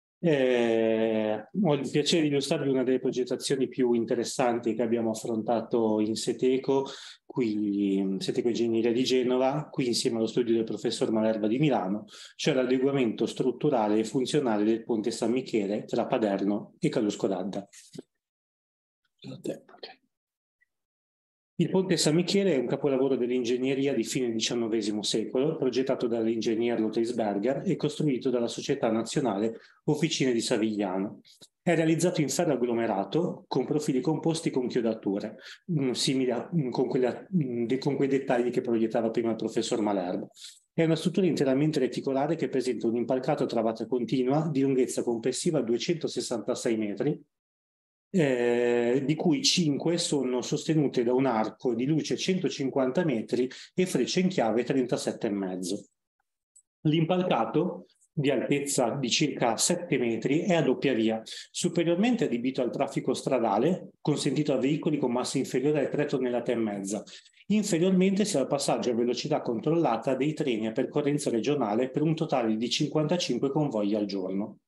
Ho il piacere di illustrarvi una delle progettazioni più interessanti che abbiamo affrontato in Seteco, qui Seteco Ingegneria di Genova, qui insieme allo studio del professor Malerba di Milano, cioè l'adeguamento strutturale e funzionale del ponte San Michele tra Paderno e Calusco d'Adda. Il ponte San Michele è un capolavoro dell'ingegneria di fine XIX secolo, progettato dall'ingegner Lothrinsberger e costruito dalla Società Nazionale Officine di Savigliano. È realizzato in ferro agglomerato con profili composti con chiodature, simili con quei dettagli che proiettava prima il professor Malerba. È una struttura interamente reticolare che presenta un impalcato a travata continua di lunghezza complessiva 266 metri, di cui 5 sono sostenute da un arco di luce 150 metri e frecce in chiave 37,5. L'impalcato, di altezza di circa 7 metri, è a doppia via, superiormente adibito al traffico stradale, consentito a veicoli con massa inferiore a 3,5 tonnellate. Inferiormente si ha il passaggio a velocità controllata dei treni a percorrenza regionale per un totale di 55 convogli al giorno.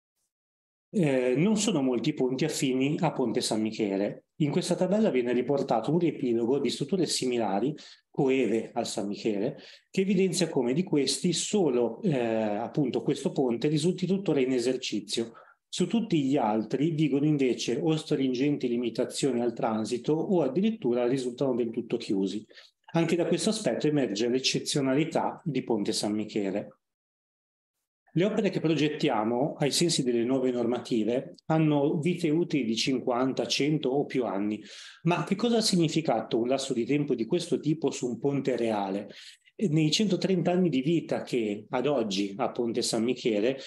Non sono molti ponti affini a Ponte San Michele. In questa tabella viene riportato un riepilogo di strutture similari, coeve al San Michele, che evidenzia come di questi solo appunto questo ponte risulti tuttora in esercizio. Su tutti gli altri vigono invece o stringenti limitazioni al transito o addirittura risultano del tutto chiusi. Anche da questo aspetto emerge l'eccezionalità di Ponte San Michele. Le opere che progettiamo, ai sensi delle nuove normative, hanno vite utili di 50, 100 o più anni. Ma che cosa ha significato un lasso di tempo di questo tipo su un ponte reale? Nei 130 anni di vita che ad oggi a Ponte San Michele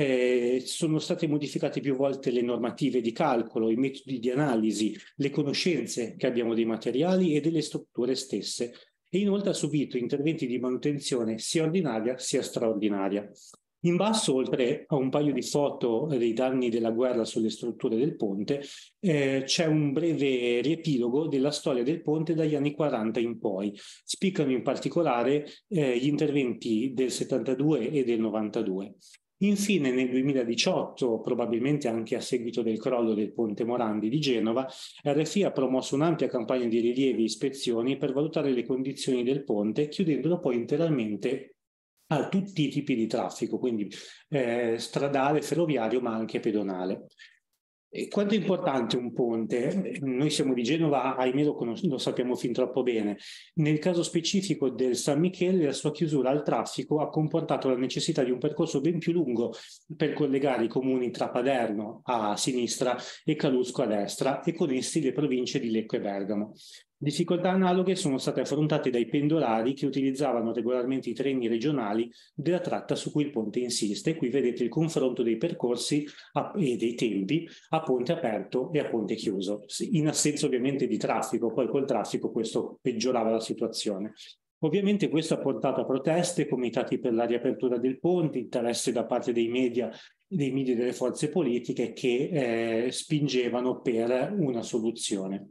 sono state modificate più volte le normative di calcolo, i metodi di analisi, le conoscenze che abbiamo dei materiali e delle strutture stesse. E inoltre ha subito interventi di manutenzione sia ordinaria sia straordinaria. In basso, oltre a un paio di foto dei danni della guerra sulle strutture del ponte, c'è un breve riepilogo della storia del ponte dagli anni 40 in poi. Spiccano in particolare gli interventi del 72 e del 92. Infine, nel 2018, probabilmente anche a seguito del crollo del ponte Morandi di Genova, RFI ha promosso un'ampia campagna di rilievi e ispezioni per valutare le condizioni del ponte, chiudendolo poi interamente a tutti i tipi di traffico, quindi stradale, ferroviario, ma anche pedonale. E quanto è importante un ponte? Noi siamo di Genova, ahimè lo sappiamo fin troppo bene. Nel caso specifico del San Michele, la sua chiusura al traffico ha comportato la necessità di un percorso ben più lungo per collegare i comuni tra Paderno a sinistra e Calusco a destra e con essi le province di Lecco e Bergamo. Difficoltà analoghe sono state affrontate dai pendolari che utilizzavano regolarmente i treni regionali della tratta su cui il ponte insiste. Qui vedete il confronto dei percorsi e dei tempi a ponte aperto e a ponte chiuso, in assenza ovviamente di traffico. Poi col traffico questo peggiorava la situazione. Ovviamente questo ha portato a proteste, comitati per la riapertura del ponte, interesse da parte dei media e delle forze politiche che spingevano per una soluzione.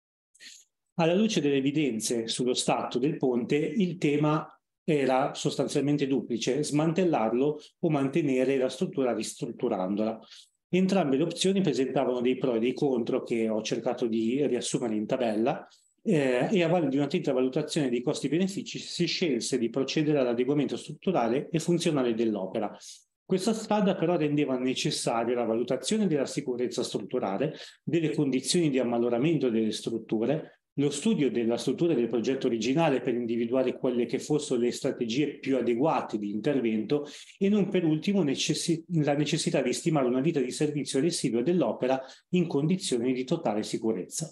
Alla luce delle evidenze sullo stato del ponte, il tema era sostanzialmente duplice: smantellarlo o mantenere la struttura ristrutturandola. Entrambe le opzioni presentavano dei pro e dei contro che ho cercato di riassumere in tabella e a valle di un'attenta valutazione dei costi-benefici si scelse di procedere all'adeguamento strutturale e funzionale dell'opera. Questa strada però rendeva necessaria la valutazione della sicurezza strutturale, delle condizioni di ammaloramento delle strutture, lo studio della struttura del progetto originale per individuare quelle che fossero le strategie più adeguate di intervento e non per ultimo la necessità di stimare una vita di servizio residua dell'opera in condizioni di totale sicurezza.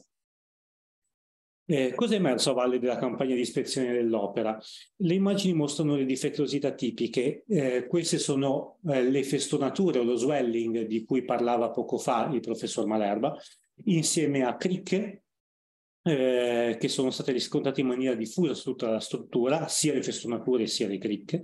Cosa è emerso a valle della campagna di ispezione dell'opera? Le immagini mostrano le difettosità tipiche. Queste sono le festonature o lo swelling di cui parlava poco fa il professor Malerba, insieme a cricche che sono state riscontrate in maniera diffusa su tutta la struttura, sia le festonature sia le cricche,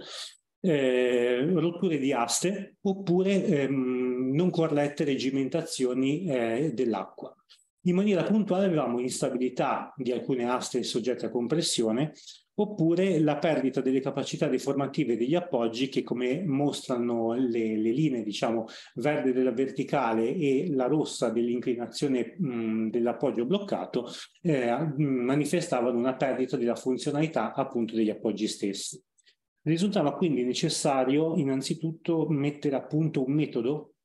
rotture di aste oppure non corrette reggimentazioni dell'acqua. In maniera puntuale avevamo instabilità di alcune aste soggette a compressione oppure la perdita delle capacità deformative degli appoggi che, come mostrano le linee, diciamo, verde della verticale e la rossa dell'inclinazione dell'appoggio bloccato, manifestavano una perdita della funzionalità appunto degli appoggi stessi. Risultava quindi necessario innanzitutto mettere a punto un metodo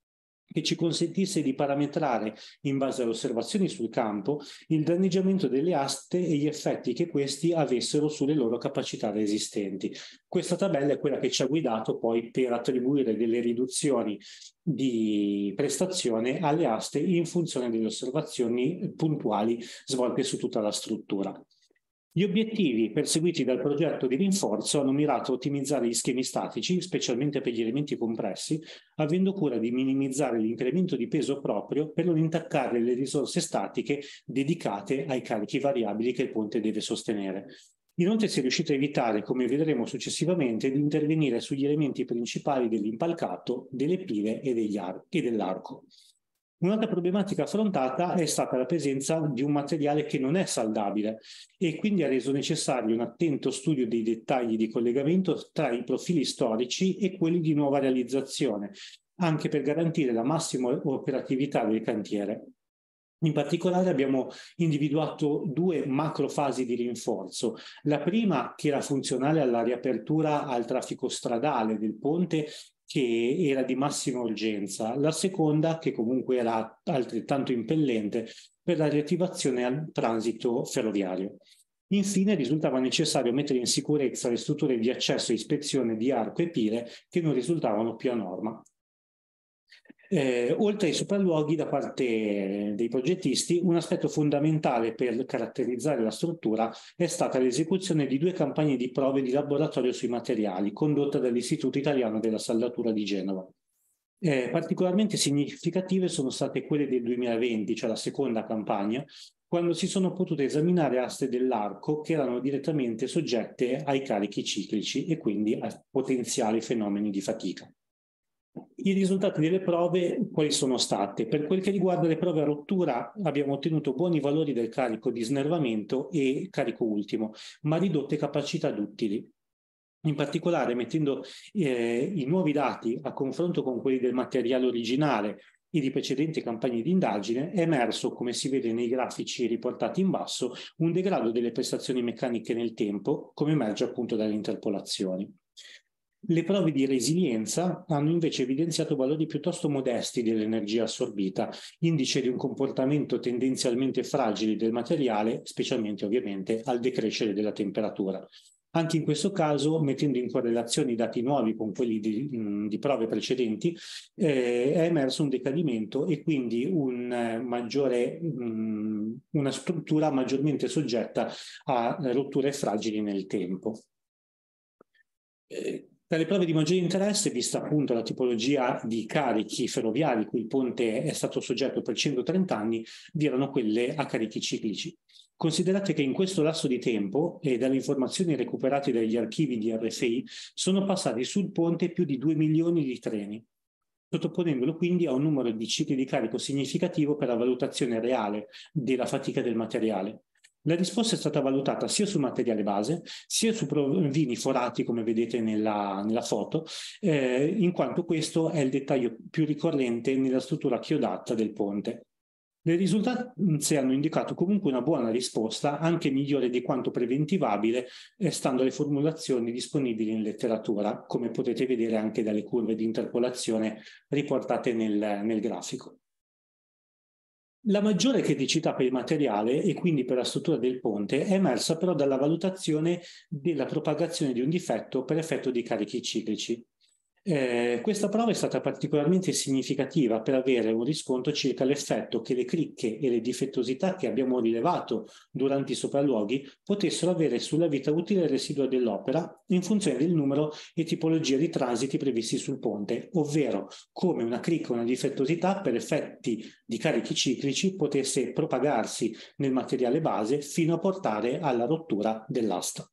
che ci consentisse di parametrare, in base alle osservazioni sul campo, il danneggiamento delle aste e gli effetti che questi avessero sulle loro capacità resistenti. Questa tabella è quella che ci ha guidato poi per attribuire delle riduzioni di prestazione alle aste in funzione delle osservazioni puntuali svolte su tutta la struttura. Gli obiettivi perseguiti dal progetto di rinforzo hanno mirato a ottimizzare gli schemi statici, specialmente per gli elementi compressi, avendo cura di minimizzare l'incremento di peso proprio per non intaccare le risorse statiche dedicate ai carichi variabili che il ponte deve sostenere. Inoltre si è riuscito a evitare, come vedremo successivamente, di intervenire sugli elementi principali dell'impalcato, delle pile e dell'arco. Un'altra problematica affrontata è stata la presenza di un materiale che non è saldabile e quindi ha reso necessario un attento studio dei dettagli di collegamento tra i profili storici e quelli di nuova realizzazione, anche per garantire la massima operatività del cantiere. In particolare abbiamo individuato due macrofasi di rinforzo. La prima, che era funzionale alla riapertura al traffico stradale del ponte, che era di massima urgenza. La seconda, che comunque era altrettanto impellente, per la riattivazione al transito ferroviario. Infine risultava necessario mettere in sicurezza le strutture di accesso e ispezione di arco e pile che non risultavano più a norma. Oltre ai sopralluoghi da parte dei progettisti, un aspetto fondamentale per caratterizzare la struttura è stata l'esecuzione di 2 campagne di prove di laboratorio sui materiali, condotte dall'Istituto Italiano della Saldatura di Genova. Particolarmente significative sono state quelle del 2020, cioè la seconda campagna, quando si sono potute esaminare aste dell'arco che erano direttamente soggette ai carichi ciclici e quindi a potenziali fenomeni di fatica. I risultati delle prove quali sono state? Per quel che riguarda le prove a rottura abbiamo ottenuto buoni valori del carico di snervamento e carico ultimo, ma ridotte capacità duttili. In particolare, mettendo i nuovi dati a confronto con quelli del materiale originale e di precedenti campagne di indagine, è emerso, come si vede nei grafici riportati in basso, un degrado delle prestazioni meccaniche nel tempo, come emerge appunto dalle interpolazioni. Le prove di resilienza hanno invece evidenziato valori piuttosto modesti dell'energia assorbita, indice di un comportamento tendenzialmente fragile del materiale, specialmente ovviamente al decrescere della temperatura. Anche in questo caso, mettendo in correlazione i dati nuovi con quelli di prove precedenti, è emerso un decadimento e quindi una struttura maggiormente soggetta a rotture fragili nel tempo. Tra le prove di maggiore interesse, vista appunto la tipologia di carichi ferroviari cui il ponte è stato soggetto per 130 anni, vi erano quelle a carichi ciclici. Considerate che in questo lasso di tempo e dalle informazioni recuperate dagli archivi di RFI sono passati sul ponte più di 2 milioni di treni, sottoponendolo quindi a un numero di cicli di carico significativo per la valutazione reale della fatica del materiale. La risposta è stata valutata sia sul materiale base, sia su provini forati, come vedete nella foto, in quanto questo è il dettaglio più ricorrente nella struttura chiodata del ponte. Le risultanze hanno indicato comunque una buona risposta, anche migliore di quanto preventivabile, stando alle formulazioni disponibili in letteratura, come potete vedere anche dalle curve di interpolazione riportate nel grafico. La maggiore criticità per il materiale e quindi per la struttura del ponte è emersa però dalla valutazione della propagazione di un difetto per effetto di carichi ciclici. Questa prova è stata particolarmente significativa per avere un riscontro circa l'effetto che le cricche e le difettosità che abbiamo rilevato durante i sopralluoghi potessero avere sulla vita utile residua dell'opera in funzione del numero e tipologia di transiti previsti sul ponte, ovvero come una cricca o una difettosità per effetti di carichi ciclici potesse propagarsi nel materiale base fino a portare alla rottura dell'asta.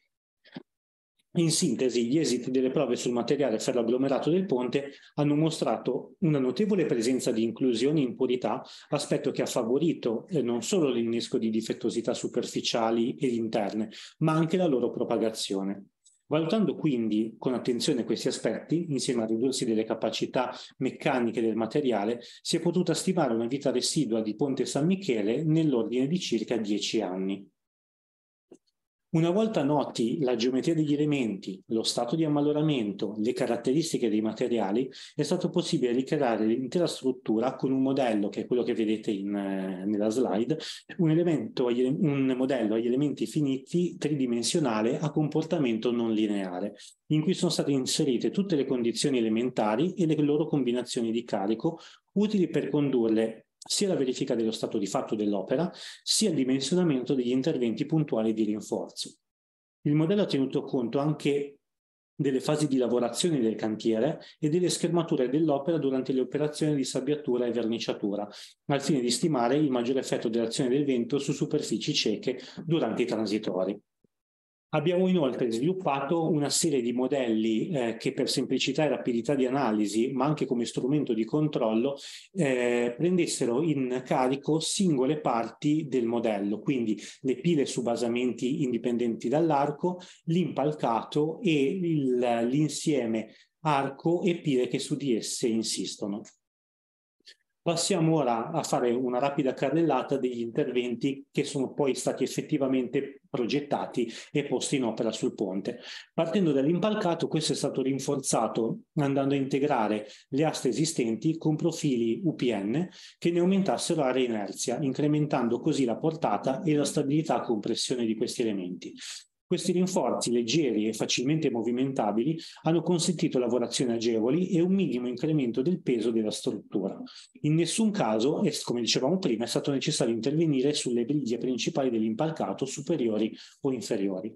In sintesi, gli esiti delle prove sul materiale ferroagglomerato del ponte hanno mostrato una notevole presenza di inclusioni e impurità, aspetto che ha favorito non solo l'innesco di difettosità superficiali ed interne, ma anche la loro propagazione. Valutando quindi con attenzione questi aspetti, insieme al ridursi delle capacità meccaniche del materiale, si è potuta stimare una vita residua di ponte San Michele nell'ordine di circa 10 anni. Una volta noti la geometria degli elementi, lo stato di ammaloramento, le caratteristiche dei materiali, è stato possibile ricreare l'intera struttura con un modello, che è quello che vedete nella slide, un modello agli elementi finiti tridimensionale a comportamento non lineare, in cui sono state inserite tutte le condizioni elementari e le loro combinazioni di carico utili per condurle sia la verifica dello stato di fatto dell'opera, sia il dimensionamento degli interventi puntuali di rinforzo. Il modello ha tenuto conto anche delle fasi di lavorazione del cantiere e delle schermature dell'opera durante le operazioni di sabbiatura e verniciatura, al fine di stimare il maggiore effetto dell'azione del vento su superfici cieche durante i transitori. Abbiamo inoltre sviluppato una serie di modelli che per semplicità e rapidità di analisi, ma anche come strumento di controllo, prendessero in carico singole parti del modello, quindi le pile su basamenti indipendenti dall'arco, l'impalcato e l'insieme arco e pile che su di esse insistono. Passiamo ora a fare una rapida carrellata degli interventi che sono poi stati effettivamente progettati e posti in opera sul ponte. Partendo dall'impalcato, questo è stato rinforzato andando a integrare le aste esistenti con profili UPN che ne aumentassero area inerzia, incrementando così la portata e la stabilità a compressione di questi elementi. Questi rinforzi leggeri e facilmente movimentabili hanno consentito lavorazioni agevoli e un minimo incremento del peso della struttura. In nessun caso, come dicevamo prima, è stato necessario intervenire sulle briglie principali dell'impalcato superiori o inferiori.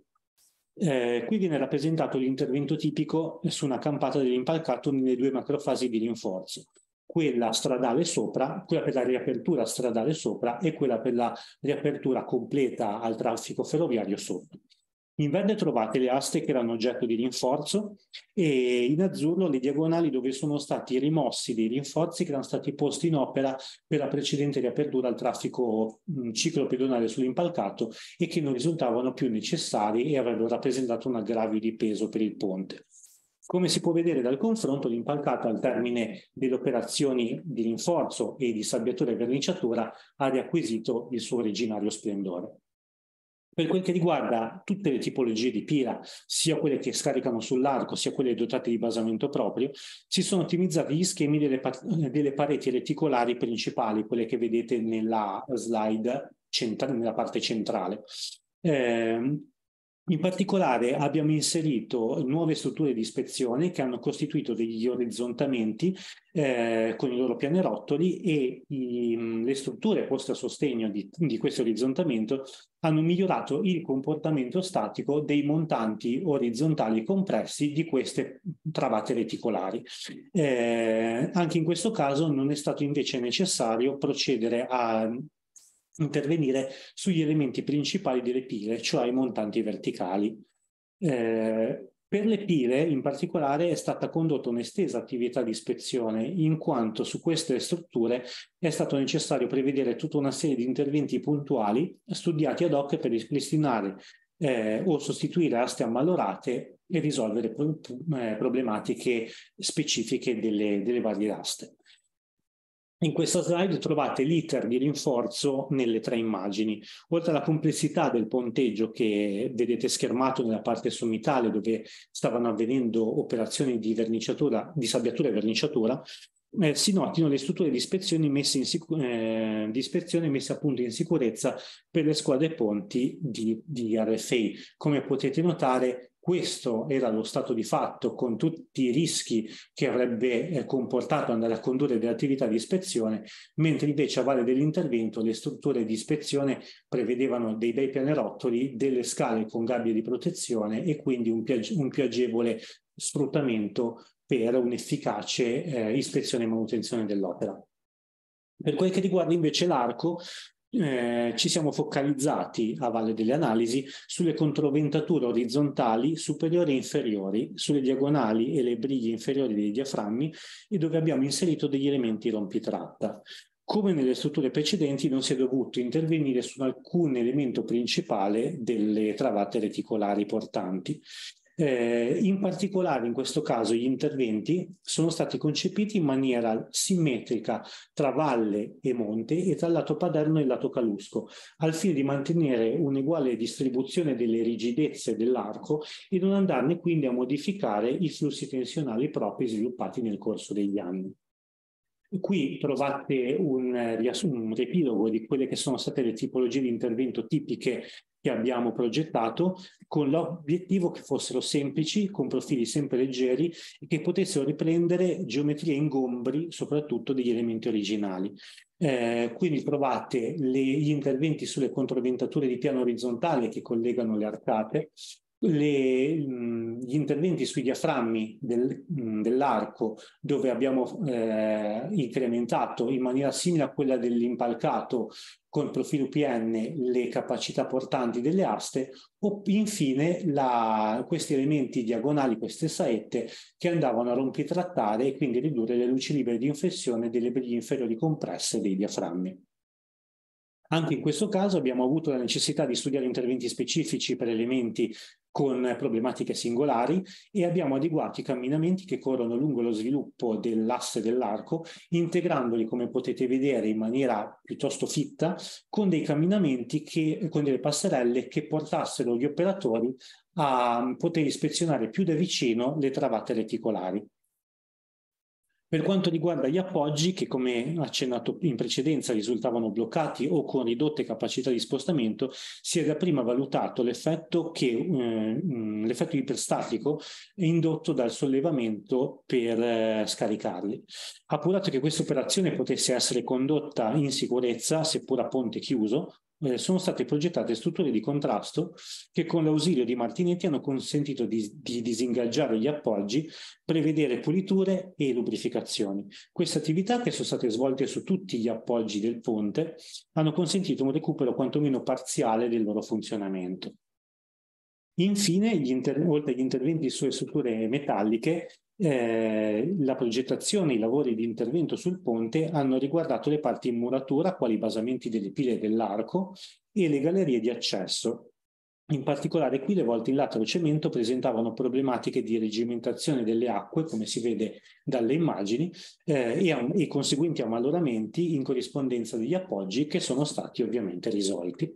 Qui viene rappresentato l'intervento tipico su una campata dell'impalcato nelle due macrofasi di rinforzo. Quella stradale sopra, quella per la riapertura stradale sopra e quella per la riapertura completa al traffico ferroviario sotto. In verde trovate le aste che erano oggetto di rinforzo e in azzurro le diagonali dove sono stati rimossi dei rinforzi che erano stati posti in opera per la precedente riapertura al traffico ciclopedonale sull'impalcato e che non risultavano più necessari e avrebbero rappresentato un aggravio di peso per il ponte. Come si può vedere dal confronto, l'impalcato al termine delle operazioni di rinforzo e di sabbiatura e verniciatura ha riacquisito il suo originario splendore. Per quel che riguarda tutte le tipologie di pila, sia quelle che scaricano sull'arco, sia quelle dotate di basamento proprio, si sono ottimizzati gli schemi delle pareti reticolari principali, quelle che vedete nella slide nella parte centrale. In particolare abbiamo inserito nuove strutture di ispezione che hanno costituito degli orizzontamenti con i loro pianerottoli e le strutture poste a sostegno di questo orizzontamento hanno migliorato il comportamento statico dei montanti orizzontali compressi di queste travate reticolari. Anche in questo caso non è stato invece necessario procedere a intervenire sugli elementi principali delle pile, cioè i montanti verticali. Per le pile, in particolare, è stata condotta un'estesa attività di ispezione, in quanto su queste strutture è stato necessario prevedere tutta una serie di interventi puntuali studiati ad hoc per ripristinare o sostituire aste ammalorate e risolvere problematiche specifiche delle varie aste. In questa slide trovate l'iter di rinforzo nelle tre immagini. Oltre alla complessità del ponteggio che vedete schermato nella parte sommitale dove stavano avvenendo operazioni di sabbiatura e verniciatura, si notino le strutture di ispezione messe appunto in sicurezza per le squadre ponti di RFA. Come potete notare, questo era lo stato di fatto con tutti i rischi che avrebbe comportato andare a condurre delle attività di ispezione, mentre invece a valle dell'intervento le strutture di ispezione prevedevano dei bei pianerottoli, delle scale con gabbie di protezione e quindi un più agevole sfruttamento per un'efficace ispezione e manutenzione dell'opera. Per quel che riguarda invece l'arco, ci siamo focalizzati a valle delle analisi sulle controventature orizzontali superiori e inferiori, sulle diagonali e le briglie inferiori dei diaframmi e dove abbiamo inserito degli elementi rompitratta. Come nelle strutture precedenti non si è dovuto intervenire su alcun elemento principale delle travate reticolari portanti. In particolare in questo caso gli interventi sono stati concepiti in maniera simmetrica tra valle e monte e tra il lato paderno e il lato calusco, al fine di mantenere un'uguale distribuzione delle rigidezze dell'arco e non andarne quindi a modificare i flussi tensionali propri sviluppati nel corso degli anni. Qui trovate un riepilogo di quelle che sono state le tipologie di intervento tipiche che abbiamo progettato, con l'obiettivo che fossero semplici, con profili sempre leggeri e che potessero riprendere geometrie ingombri, soprattutto degli elementi originali. Quindi trovate gli interventi sulle controventature di piano orizzontale che collegano le arcate, gli interventi sui diaframmi dell'arco, dove abbiamo incrementato in maniera simile a quella dell'impalcato con profilo PN le capacità portanti delle aste, o infine questi elementi diagonali, queste saette, che andavano a rompitrattare e quindi ridurre le luci libere di inflessione delle briglie inferiori compresse dei diaframmi. Anche in questo caso abbiamo avuto la necessità di studiare interventi specifici per elementi con problematiche singolari e abbiamo adeguato i camminamenti che corrono lungo lo sviluppo dell'asse dell'arco, integrandoli, come potete vedere, in maniera piuttosto fitta, con dei camminamenti con delle passerelle che portassero gli operatori a poter ispezionare più da vicino le travate reticolari. Per quanto riguarda gli appoggi, che come accennato in precedenza risultavano bloccati o con ridotte capacità di spostamento, si è dapprima valutato l'effetto iperstatico indotto dal sollevamento per scaricarli. Appurato che questa operazione potesse essere condotta in sicurezza, seppur a ponte chiuso, sono state progettate strutture di contrasto che con l'ausilio di martinetti hanno consentito di disingaggiare gli appoggi, prevedere puliture e lubrificazioni. Queste attività, che sono state svolte su tutti gli appoggi del ponte, hanno consentito un recupero quantomeno parziale del loro funzionamento. Infine, oltre agli interventi sulle strutture metalliche, la progettazione e i lavori di intervento sul ponte hanno riguardato le parti in muratura, quali i basamenti delle pile dell'arco e le gallerie di accesso. In particolare qui le volte in lattro cemento presentavano problematiche di reggimentazione delle acque, come si vede dalle immagini, e conseguenti ammaloramenti in corrispondenza degli appoggi, che sono stati ovviamente risolti.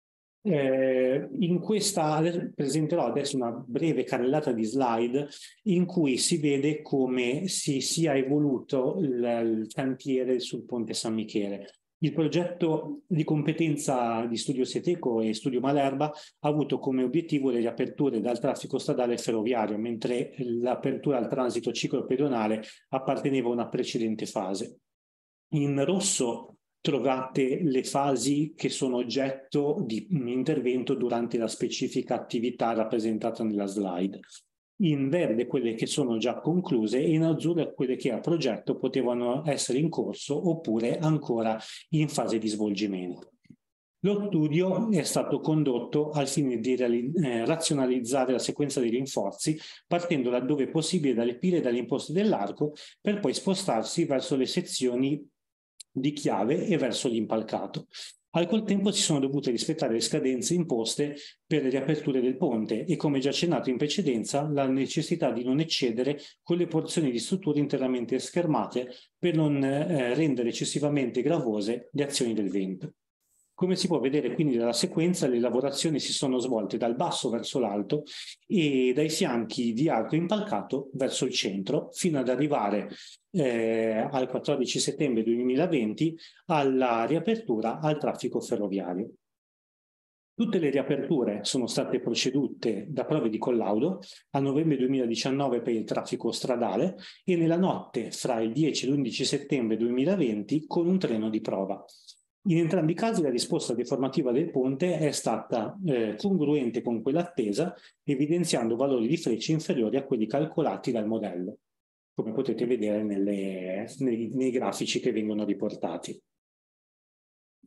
Presenterò adesso una breve carrellata di slide in cui si vede come si sia evoluto il cantiere sul ponte San Michele. Il progetto di competenza di Studio Seteco e Studio Malerba ha avuto come obiettivo le riaperture dal traffico stradale e ferroviario, mentre l'apertura al transito ciclopedonale apparteneva a una precedente fase. In rosso trovate le fasi che sono oggetto di un intervento durante la specifica attività rappresentata nella slide. In verde quelle che sono già concluse e in azzurro quelle che a progetto potevano essere in corso oppure ancora in fase di svolgimento. Lo studio è stato condotto al fine di razionalizzare la sequenza dei rinforzi, partendo laddove possibile dalle pile e dalle imposte dell'arco, per poi spostarsi verso le sezioni di chiave e verso l'impalcato. Al contempo si sono dovute rispettare le scadenze imposte per le riaperture del ponte e, come già accennato in precedenza, la necessità di non eccedere quelle porzioni di strutture interamente schermate per non rendere eccessivamente gravose le azioni del vento. Come si può vedere quindi dalla sequenza, le lavorazioni si sono svolte dal basso verso l'alto e dai fianchi di arco impalcato verso il centro, fino ad arrivare al 14 settembre 2020 alla riapertura al traffico ferroviario. Tutte le riaperture sono state procedute da prove di collaudo a novembre 2019 per il traffico stradale e nella notte fra il 10 e l'11 settembre 2020 con un treno di prova. In entrambi i casi la risposta deformativa del ponte è stata congruente con quella attesa, evidenziando valori di frecce inferiori a quelli calcolati dal modello, come potete vedere nei grafici che vengono riportati.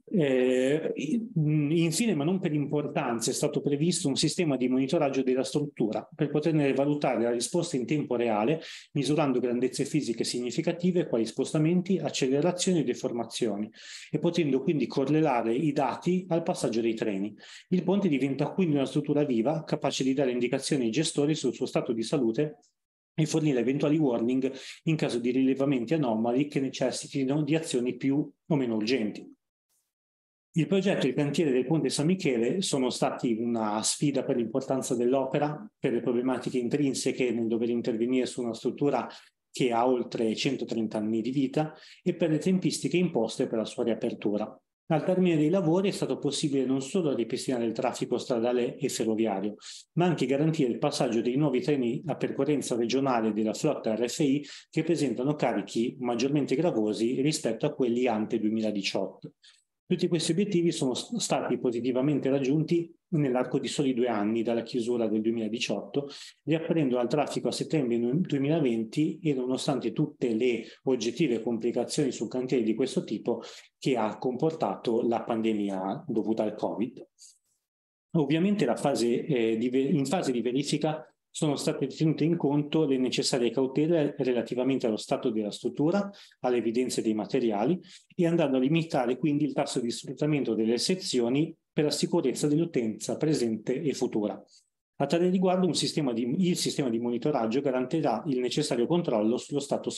Infine, ma non per importanza, è stato previsto un sistema di monitoraggio della struttura per poterne valutare la risposta in tempo reale, misurando grandezze fisiche significative quali spostamenti, accelerazioni e deformazioni, e potendo quindi correlare i dati al passaggio dei treni. Il ponte diventa quindi una struttura viva, capace di dare indicazioni ai gestori sul suo stato di salute e fornire eventuali warning in caso di rilevamenti anomali che necessitino di azioni più o meno urgenti. Il progetto e il cantiere del Ponte San Michele sono stati una sfida per l'importanza dell'opera, per le problematiche intrinseche nel dover intervenire su una struttura che ha oltre 130 anni di vita e per le tempistiche imposte per la sua riapertura. Al termine dei lavori è stato possibile non solo ripristinare il traffico stradale e ferroviario, ma anche garantire il passaggio dei nuovi treni a percorrenza regionale della flotta RFI che presentano carichi maggiormente gravosi rispetto a quelli ante 2018. Tutti questi obiettivi sono stati positivamente raggiunti nell'arco di soli 2 anni dalla chiusura del 2018, riaprendo al traffico a settembre 2020 e nonostante tutte le oggettive complicazioni sul cantiere di questo tipo che ha comportato la pandemia dovuta al Covid. Ovviamente in fase di verifica sono state tenute in conto le necessarie cautele relativamente allo stato della struttura, alle evidenze dei materiali e andando a limitare quindi il tasso di sfruttamento delle sezioni per la sicurezza dell'utenza presente e futura. A tale riguardo il sistema di monitoraggio garantirà il necessario controllo sullo stato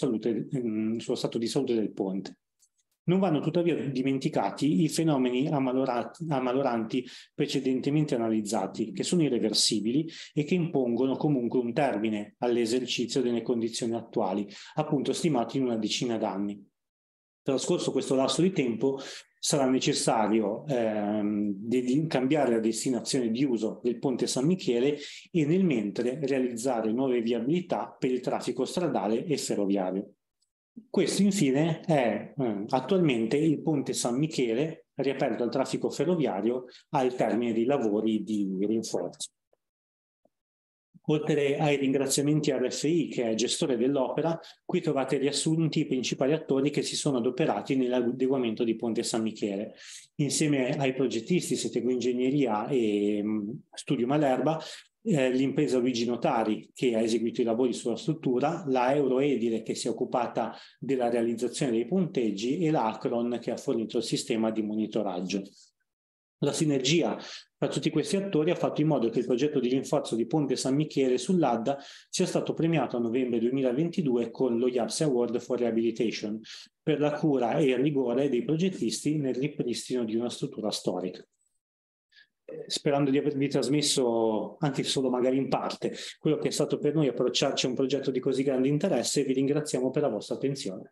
di salute del ponte. Non vanno tuttavia dimenticati i fenomeni ammaloranti precedentemente analizzati, che sono irreversibili e che impongono comunque un termine all'esercizio delle condizioni attuali, appunto stimati in una decina d'anni. Trascorso questo lasso di tempo, sarà necessario cambiare la destinazione di uso del Ponte San Michele e nel mentre realizzare nuove viabilità per il traffico stradale e ferroviario. Questo infine è attualmente il Ponte San Michele, riaperto al traffico ferroviario al termine dei lavori di rinforzo. Oltre ai ringraziamenti a RFI, che è gestore dell'opera, qui trovate riassunti i principali attori che si sono adoperati nell'adeguamento di Ponte San Michele. Insieme ai progettisti Setego Ingegneria e Studio Malerba, l'impresa Luigi Notari che ha eseguito i lavori sulla struttura, la Euroedile che si è occupata della realizzazione dei ponteggi e l'Acron che ha fornito il sistema di monitoraggio. La sinergia tra tutti questi attori ha fatto in modo che il progetto di rinforzo di Ponte San Michele sull'Adda sia stato premiato a novembre 2022 con lo IAPS Award for Rehabilitation per la cura e il rigore dei progettisti nel ripristino di una struttura storica. Sperando di avervi trasmesso anche solo magari in parte quello che è stato per noi approcciarci a un progetto di così grande interesse, vi ringraziamo per la vostra attenzione.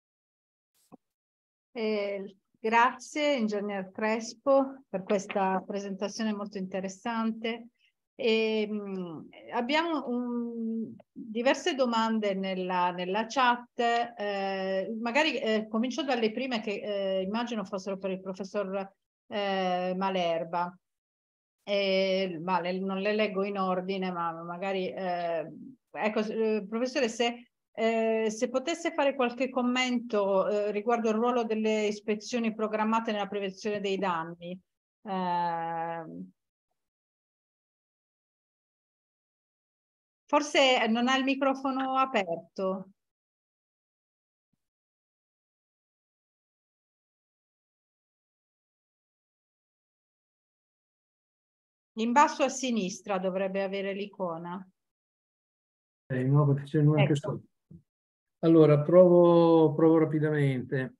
Grazie Ingegner Crespo per questa presentazione molto interessante. Abbiamo diverse domande nella chat, magari comincio dalle prime che immagino fossero per il professor Malerba. Non le leggo in ordine, ma magari ecco, professore, se potesse fare qualche commento riguardo il ruolo delle ispezioni programmate nella prevenzione dei danni. Forse non ha il microfono aperto. In basso a sinistra dovrebbe avere l'icona. Nuovo, c'è anche Ecco. sotto. Allora, provo rapidamente.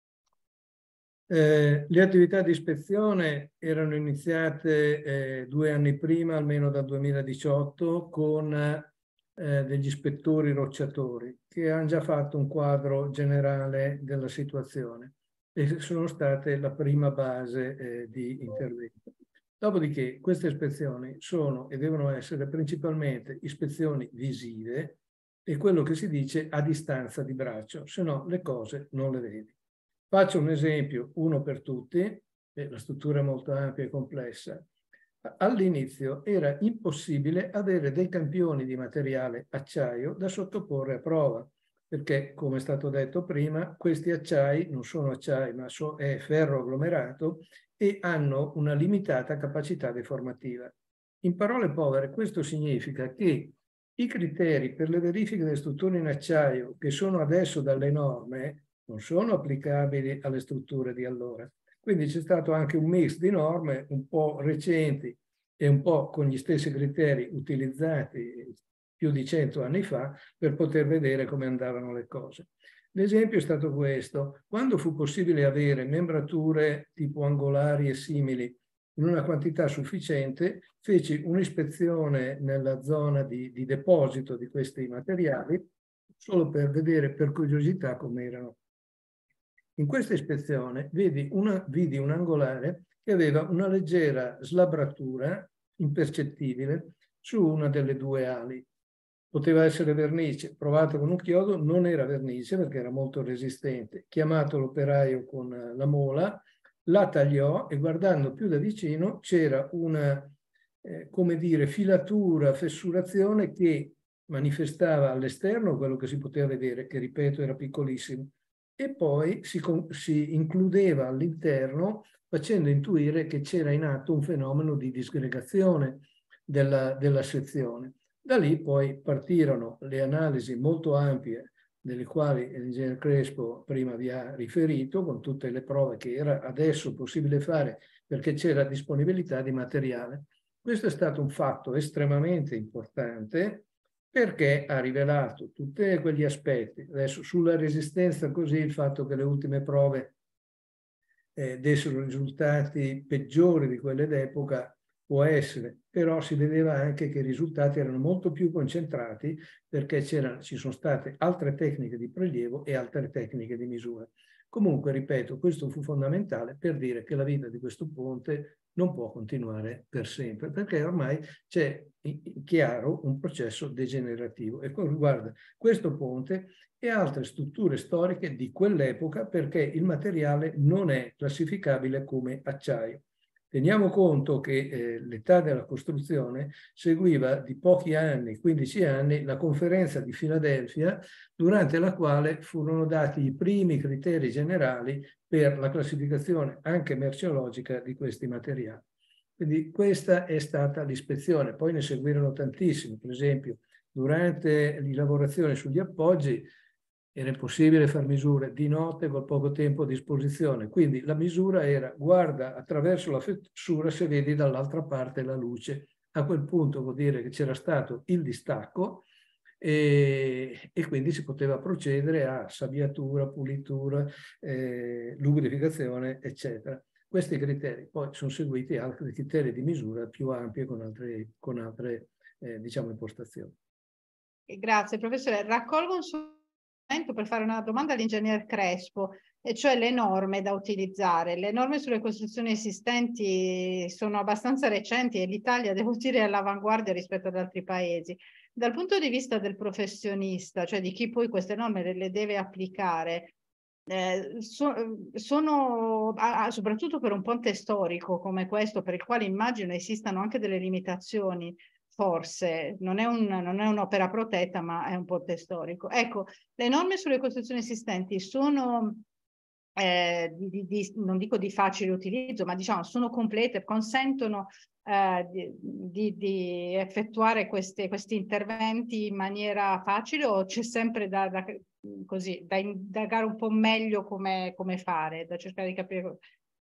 Le attività di ispezione erano iniziate 2 anni prima, almeno dal 2018, con degli ispettori rocciatori che hanno già fatto un quadro generale della situazione e sono state la prima base di intervento. Dopodiché queste ispezioni sono e devono essere principalmente ispezioni visive e quello che si dice a distanza di braccio, se no le cose non le vedi. Faccio un esempio, uno per tutti, la struttura è molto ampia e complessa. All'inizio era impossibile avere dei campioni di materiale acciaio da sottoporre a prova, perché, come è stato detto prima, questi acciai non sono acciai, ma è ferro agglomerato e hanno una limitata capacità deformativa. In parole povere, questo significa che i criteri per le verifiche delle strutture in acciaio che sono adesso dalle norme non sono applicabili alle strutture di allora. Quindi c'è stato anche un mix di norme un po' recenti e un po' con gli stessi criteri utilizzati più di 100 anni fa per poter vedere come andavano le cose. L'esempio è stato questo. Quando fu possibile avere membrature tipo angolari e simili in una quantità sufficiente, feci un'ispezione nella zona di deposito di questi materiali solo per vedere per curiosità com'erano. In questa ispezione vidi un angolare che aveva una leggera slabratura impercettibile su una delle due ali. Poteva essere vernice, provato con un chiodo, non era vernice perché era molto resistente. Chiamato l'operaio con la mola, la tagliò e guardando più da vicino c'era una, come dire, filatura, fessurazione che manifestava all'esterno quello che si poteva vedere, che ripeto era piccolissimo, e poi si includeva all'interno facendo intuire che c'era in atto un fenomeno di disgregazione della sezione. Da lì poi partirono le analisi molto ampie, delle quali l'ingegner Crespo prima vi ha riferito, con tutte le prove che era adesso possibile fare perché c'era disponibilità di materiale. Questo è stato un fatto estremamente importante perché ha rivelato tutti quegli aspetti. Adesso sulla resistenza così, il fatto che le ultime prove dessero risultati peggiori di quelle d'epoca può essere, però si vedeva anche che i risultati erano molto più concentrati perché ci sono state altre tecniche di prelievo e altre tecniche di misura. Comunque, ripeto, questo fu fondamentale per dire che la vita di questo ponte non può continuare per sempre, perché ormai c'è chiaro un processo degenerativo e riguarda questo ponte e altre strutture storiche di quell'epoca perché il materiale non è classificabile come acciaio. Teniamo conto che l'età della costruzione seguiva di pochi anni, 15 anni, la conferenza di Filadelfia, durante la quale furono dati i primi criteri generali per la classificazione anche merceologica di questi materiali. Quindi questa è stata l'ispezione. Poi ne seguirono tantissimi. Per esempio, durante le lavorazioni sugli appoggi era impossibile fare misure di notte con poco tempo a disposizione, quindi la misura era guarda attraverso la fessura se vedi dall'altra parte la luce. A quel punto vuol dire che c'era stato il distacco e quindi si poteva procedere a sabbiatura, pulitura, lubrificazione, eccetera. Questi criteri poi sono seguiti altri criteri di misura più ampi con altre diciamo, impostazioni. Grazie professore. Raccolgo un suo per fare una domanda all'ingegner Crespo, e cioè le norme da utilizzare. Le norme sulle costruzioni esistenti sono abbastanza recenti e l'Italia, devo dire, è all'avanguardia rispetto ad altri paesi. Dal punto di vista del professionista, cioè di chi poi queste norme le deve applicare, sono soprattutto per un ponte storico come questo, per il quale immagino esistano anche delle limitazioni. Forse non è un'opera protetta, ma è un ponte storico. Ecco, le norme sulle costruzioni esistenti sono, non dico di facile utilizzo, ma diciamo sono complete, consentono di effettuare questi interventi in maniera facile o c'è sempre da indagare un po' meglio come fare, da cercare di capire.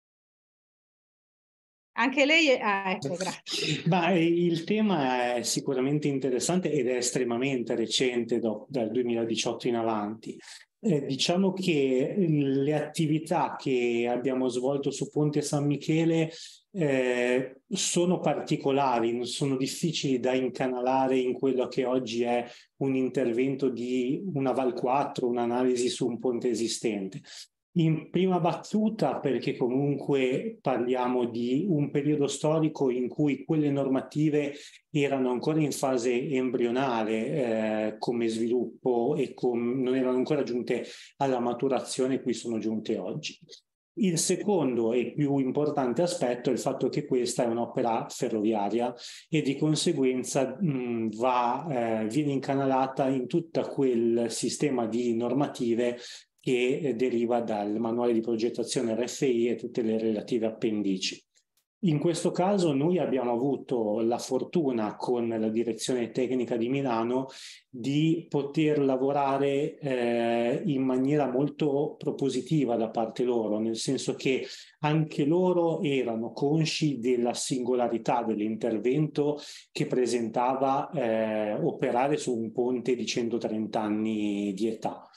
Anche lei ecco, grazie. Ma il tema è sicuramente interessante ed è estremamente recente dal 2018 in avanti. Diciamo che le attività che abbiamo svolto su Ponte San Michele sono particolari, sono difficili da incanalare in quello che oggi è un intervento di una Val 4, un'analisi su un ponte esistente. In prima battuta perché comunque parliamo di un periodo storico in cui quelle normative erano ancora in fase embrionale come sviluppo e non erano ancora giunte alla maturazione cui sono giunte oggi. Il secondo e più importante aspetto è il fatto che questa è un'opera ferroviaria e di conseguenza viene incanalata in tutto quel sistema di normative che deriva dal manuale di progettazione RFI e tutte le relative appendici. In questo caso noi abbiamo avuto la fortuna con la direzione tecnica di Milano di poter lavorare in maniera molto propositiva da parte loro, nel senso che anche loro erano consci della singolarità dell'intervento che presentava operare su un ponte di 130 anni di età.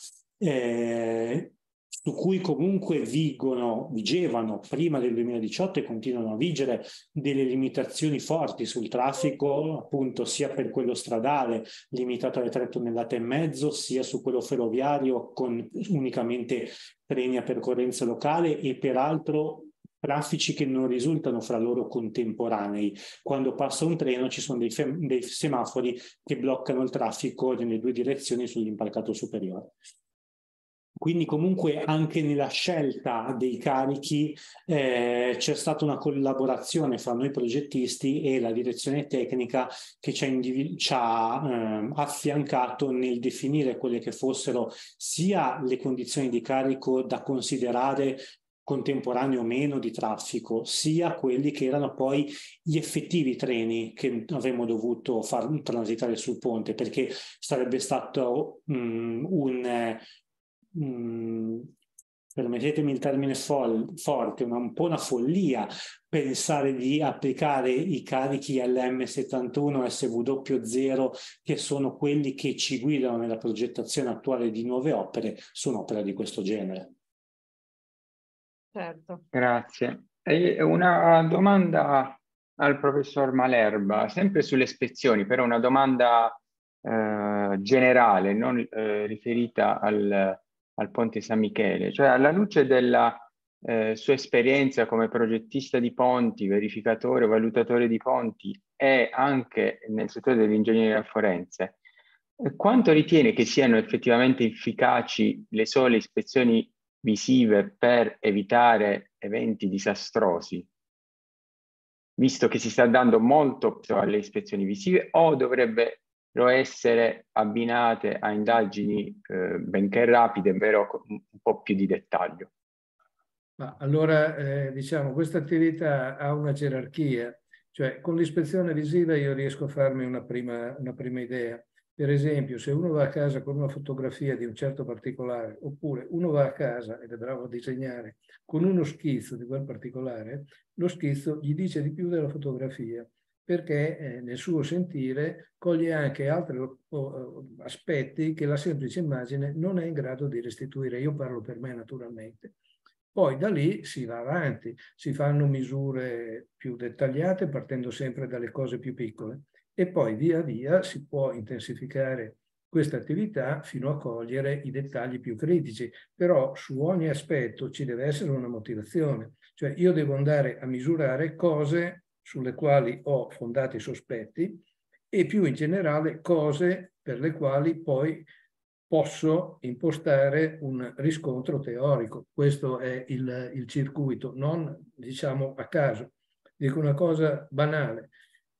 Su cui comunque vigevano prima del 2018 e continuano a vigere delle limitazioni forti sul traffico, appunto sia per quello stradale limitato alle 3,5 tonnellate, sia su quello ferroviario con unicamente treni a percorrenza locale e peraltro traffici che non risultano fra loro contemporanei. Quando passa un treno ci sono dei semafori che bloccano il traffico nelle due direzioni sull'impalcato superiore. Quindi comunque anche nella scelta dei carichi c'è stata una collaborazione fra noi progettisti e la direzione tecnica che ci ha affiancato nel definire quelle che fossero sia le condizioni di carico da considerare contemporanei o meno di traffico, sia quelli che erano poi gli effettivi treni che avremmo dovuto far transitare sul ponte, perché sarebbe stato permettetemi il termine forte, un po' una follia pensare di applicare i carichi LM71 SW0, che sono quelli che ci guidano nella progettazione attuale di nuove opere, su un'opera di questo genere. Certo. Grazie. E una domanda al professor Malerba, sempre sulle ispezioni, però una domanda generale, non riferita al Ponte San Michele, cioè alla luce della sua esperienza come progettista di ponti, verificatore, valutatore di ponti e anche nel settore dell'ingegneria forense, quanto ritiene che siano effettivamente efficaci le sole ispezioni visive per evitare eventi disastrosi, visto che si sta dando molto alle ispezioni visive, o dovrebbero essere abbinate a indagini benché rapide, però un po' più di dettaglio? Ma allora, diciamo, questa attività ha una gerarchia, cioè con l'ispezione visiva io riesco a farmi una prima idea. Per esempio, se uno va a casa con una fotografia di un certo particolare, oppure uno va a casa ed è bravo a disegnare con uno schizzo di quel particolare, lo schizzo gli dice di più della fotografia, perché nel suo sentire coglie anche altri aspetti che la semplice immagine non è in grado di restituire. Io parlo per me naturalmente. Poi da lì si va avanti, si fanno misure più dettagliate partendo sempre dalle cose più piccole e poi via via si può intensificare questa attività fino a cogliere i dettagli più critici, però su ogni aspetto ci deve essere una motivazione, cioè io devo andare a misurare cose sulle quali ho fondati sospetti e più in generale cose per le quali poi posso impostare un riscontro teorico. Questo è il circuito, non diciamo a caso. Dico una cosa banale.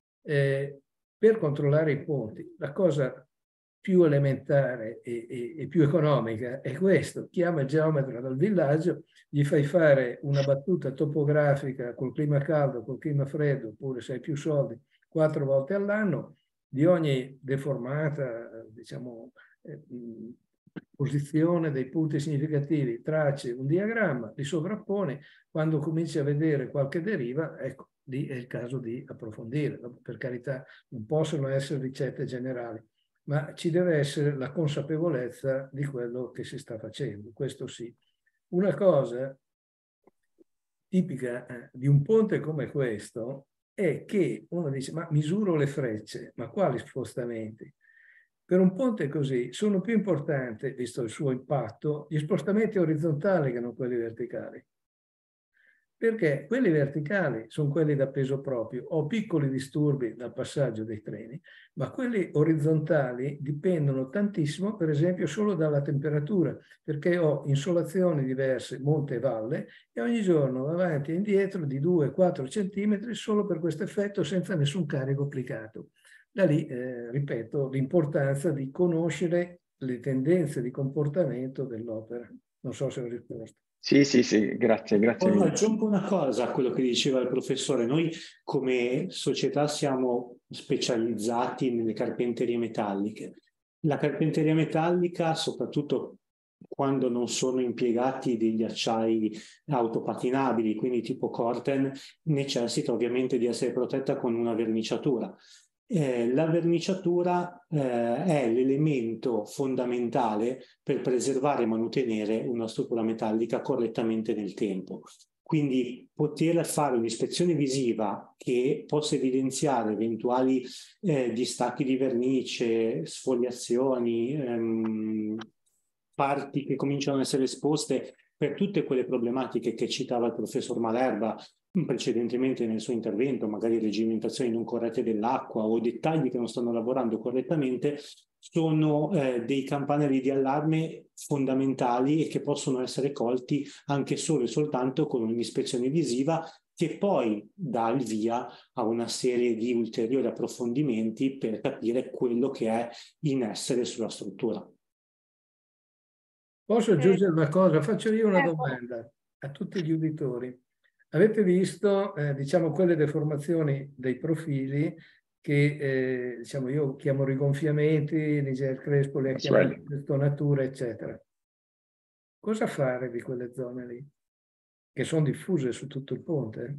Per controllare i ponti, la cosa più elementare e più economica è questo. Chiama il geometra dal villaggio, gli fai fare una battuta topografica col clima caldo, col clima freddo, oppure se hai più soldi, 4 volte all'anno, di ogni deformata, diciamo, posizione dei punti significativi, tracce un diagramma, li sovrappone, quando cominci a vedere qualche deriva, ecco, lì è il caso di approfondire. Per carità, non possono essere ricette generali, ma ci deve essere la consapevolezza di quello che si sta facendo, questo sì. Una cosa tipica di un ponte come questo è che uno dice, ma misuro le frecce, ma quali spostamenti? Per un ponte così sono più importanti, visto il suo impatto, gli spostamenti orizzontali che non quelli verticali. perché quelli verticali sono quelli da peso proprio, ho piccoli disturbi dal passaggio dei treni, ma quelli orizzontali dipendono tantissimo, per esempio, solo dalla temperatura, perché ho insolazioni diverse, monte e valle, e ogni giorno avanti e indietro di 2-4 centimetri solo per questo effetto, senza nessun carico applicato. Da lì, ripeto, l'importanza di conoscere le tendenze di comportamento dell'opera. Non so se ho risposto. Sì, sì, sì, grazie mille. Aggiungo una cosa a quello che diceva il professore. Noi come società siamo specializzati nelle carpenterie metalliche. La carpenteria metallica, soprattutto quando non sono impiegati degli acciai autopatinabili, quindi tipo Corten, necessita ovviamente di essere protetta con una verniciatura. La verniciatura è l'elemento fondamentale per preservare e mantenere una struttura metallica correttamente nel tempo. Quindi poter fare un'ispezione visiva che possa evidenziare eventuali distacchi di vernice, sfogliazioni, parti che cominciano ad essere esposte per tutte quelle problematiche che citava il professor Malerba precedentemente nel suo intervento, magari regimentazioni non corrette dell'acqua o dettagli che non stanno lavorando correttamente, sono dei campanelli di allarme fondamentali e che possono essere colti anche solo e soltanto con un'ispezione visiva che poi dà il via a una serie di ulteriori approfondimenti per capire quello che è in essere sulla struttura. Posso aggiungere una cosa? Faccio io una domanda a tutti gli uditori. Avete visto, diciamo, quelle deformazioni dei profili che, diciamo, io chiamo rigonfiamenti, Nigel Crespo le ha chiamate stonature, eccetera. Cosa fare di quelle zone lì? Che sono diffuse su tutto il ponte?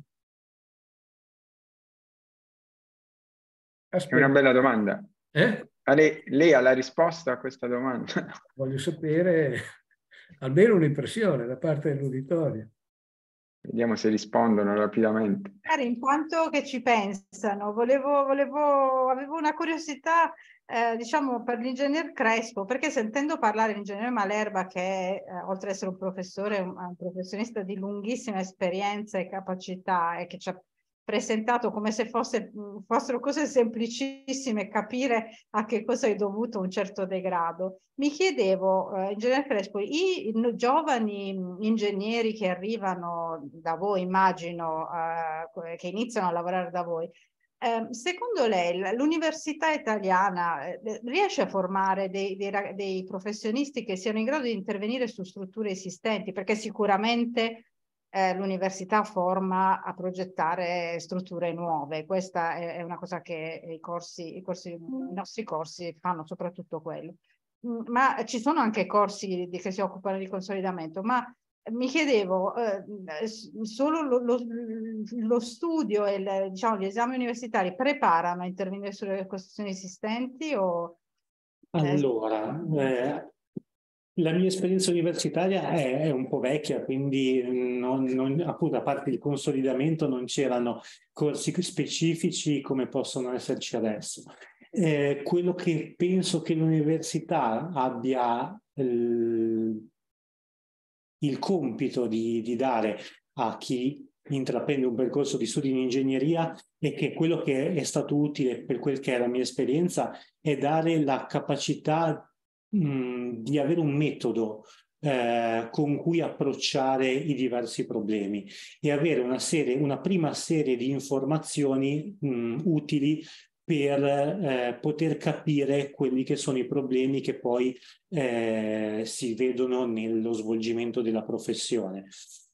È una bella domanda. Lei ha la risposta a questa domanda? Voglio sapere almeno un'impressione da parte dell'uditorio. Vediamo se rispondono rapidamente. Intanto che ci pensano, avevo una curiosità, diciamo, per l'ingegner Crespo, perché sentendo parlare l'ingegner Malerba, che è, oltre ad essere un professore, un professionista di lunghissima esperienza e capacità, e che ci ha presentato come se fossero cose semplicissime, capire a che cosa è dovuto un certo degrado. Mi chiedevo, ingegner Crespo, i giovani ingegneri che arrivano da voi, immagino, che iniziano a lavorare da voi, secondo lei l'università italiana riesce a formare dei professionisti che siano in grado di intervenire su strutture esistenti? Perché sicuramente l'università forma a progettare strutture nuove. Questa è una cosa che i nostri corsi fanno soprattutto quello. Ma ci sono anche corsi che si occupano di consolidamento, ma mi chiedevo, solo lo studio e diciamo, gli esami universitari preparano a intervenire sulle costruzioni esistenti? Allora, la mia esperienza universitaria è un po' vecchia, quindi appunto, a parte il consolidamento non c'erano corsi specifici come possono esserci adesso. Quello che penso che l'università abbia il compito di dare a chi intraprende un percorso di studi in ingegneria è che quello che è stato utile per quel che è la mia esperienza è dare la capacità di avere un metodo con cui approcciare i diversi problemi e avere una prima serie di informazioni utili per poter capire quelli che sono i problemi che poi si vedono nello svolgimento della professione.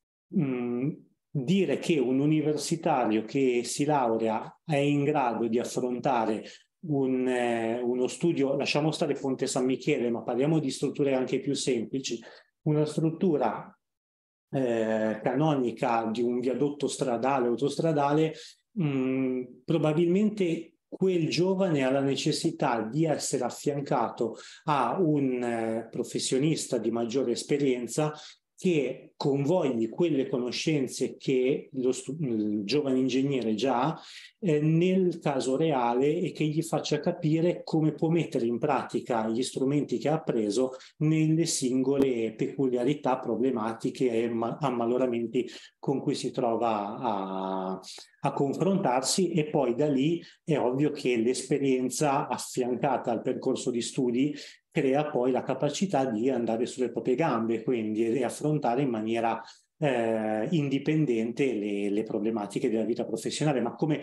Dire che un universitario che si laurea è in grado di affrontare uno studio, lasciamo stare Ponte San Michele, ma parliamo di strutture anche più semplici, una struttura canonica di un viadotto stradale, autostradale, probabilmente quel giovane ha la necessità di essere affiancato a un professionista di maggiore esperienza che convogli quelle conoscenze che il giovane ingegnere già ha nel caso reale e che gli faccia capire come può mettere in pratica gli strumenti che ha appreso nelle singole peculiarità, problematiche e ammaloramenti con cui si trova a confrontarsi, e poi da lì è ovvio che l'esperienza affiancata al percorso di studi crea poi la capacità di andare sulle proprie gambe, quindi, e affrontare in maniera indipendente le problematiche della vita professionale.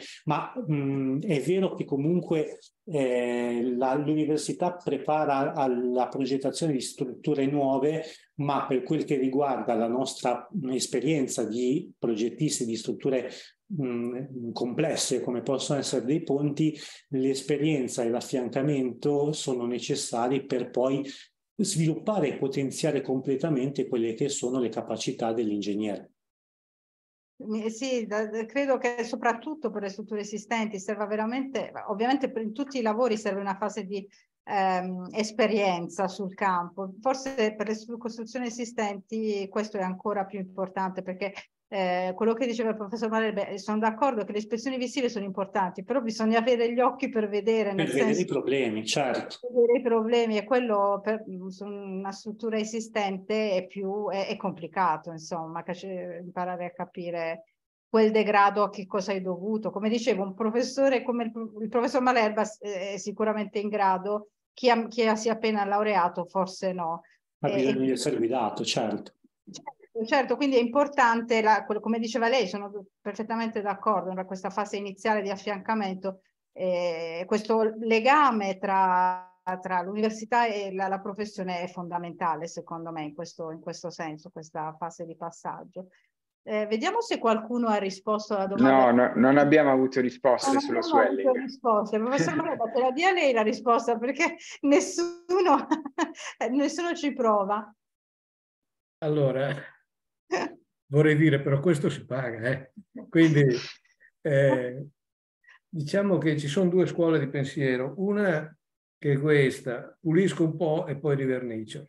È vero che comunque l'università prepara alla progettazione di strutture nuove, ma per quel che riguarda la nostra esperienza di progettisti di strutture complesse come possono essere dei ponti, l'esperienza e l'affiancamento sono necessari per poi sviluppare e potenziare completamente quelle che sono le capacità dell'ingegnere. Sì, credo che soprattutto per le strutture esistenti serva veramente, ovviamente in tutti i lavori serve una fase di esperienza sul campo. Forse per le costruzioni esistenti questo è ancora più importante, perché quello che diceva il professor Marelli, sono d'accordo che le ispezioni visive sono importanti, però bisogna avere gli occhi per vedere, nel senso, vedere i problemi, certo. Vedere i problemi, e quello su una struttura esistente è complicato, insomma, imparare a capire quel degrado a che cosa è dovuto. Come dicevo, un professore come il professor Malerba è sicuramente in grado, chi si è appena laureato forse no. Ha bisogno di essere guidato, certo. Certo, quindi è importante, come diceva lei, sono perfettamente d'accordo, in questa fase iniziale di affiancamento, questo legame tra l'università e la professione è fondamentale, secondo me, in questo senso, questa fase di passaggio. Vediamo se qualcuno ha risposto alla domanda. No, non abbiamo avuto risposte sullo swelling. Risposte. Professor Marelli, te la dia lei la risposta, perché nessuno ci prova. Allora, vorrei dire, però questo si paga, Quindi diciamo che ci sono due scuole di pensiero. Una che è questa: pulisco un po' e poi rivernicio.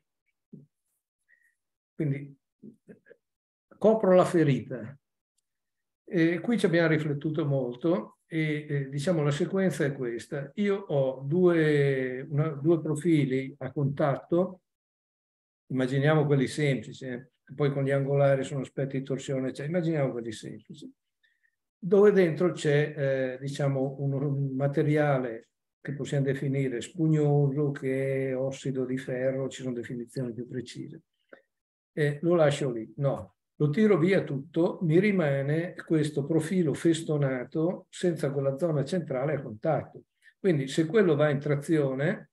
Quindi copro la ferita. E qui ci abbiamo riflettuto molto e diciamo la sequenza è questa. Io ho due profili a contatto, immaginiamo quelli semplici, poi con gli angolari sono aspetti di torsione, cioè immaginiamo quelli semplici, dove dentro c'è diciamo un materiale che possiamo definire spugnoso, che è ossido di ferro, ci sono definizioni più precise. Lo lascio lì? No. Lo tiro via tutto, mi rimane questo profilo festonato senza quella zona centrale a contatto. Quindi se quello va in trazione,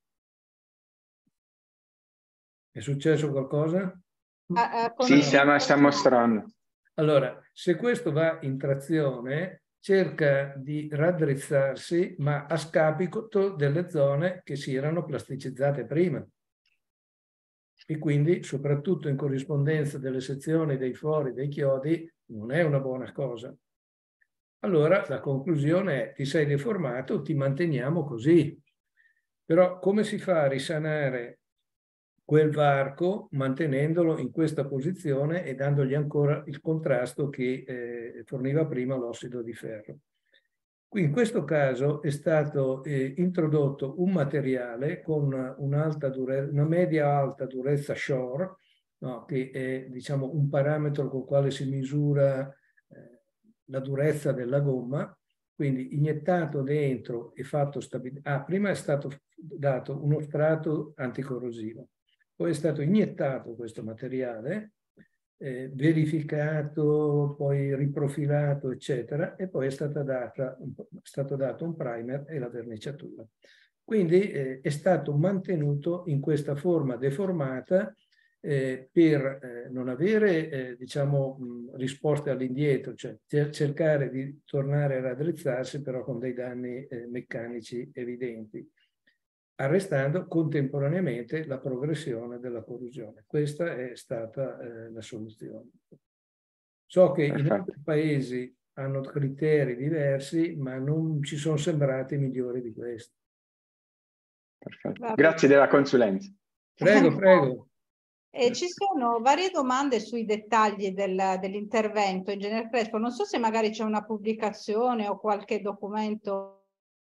è successo qualcosa? Sì, sta mostrando. Allora, se questo va in trazione, cerca di raddrizzarsi, ma a scapito delle zone che si erano plasticizzate prima. E quindi, soprattutto in corrispondenza delle sezioni, dei fori, dei chiodi, non è una buona cosa. Allora la conclusione è: ti sei deformato, ti manteniamo così. Però come si fa a risanare quel varco mantenendolo in questa posizione e dandogli ancora il contrasto che forniva prima l'ossido di ferro? Qui in questo caso è stato introdotto un materiale con una media-alta durezza Shore, no, che è diciamo un parametro con il quale si misura la durezza della gomma, quindi iniettato dentro e fatto stabilizzare. Prima è stato dato uno strato anticorrosivo, poi è stato iniettato questo materiale, verificato, poi riprofilato, eccetera, e poi è stato dato un primer e la verniciatura. Quindi è stato mantenuto in questa forma deformata per non avere diciamo, risposte all'indietro, cioè cercare di tornare a raddrizzarsi, però con dei danni meccanici evidenti, arrestando contemporaneamente la progressione della corrosione. Questa è stata la soluzione. So che in altri paesi hanno criteri diversi, ma non ci sono sembrati migliori di questi. Perfetto. Grazie della consulenza. Prego, prego. E ci sono varie domande sui dettagli dell'intervento in genere Crespo. Non so se magari c'è una pubblicazione o qualche documento.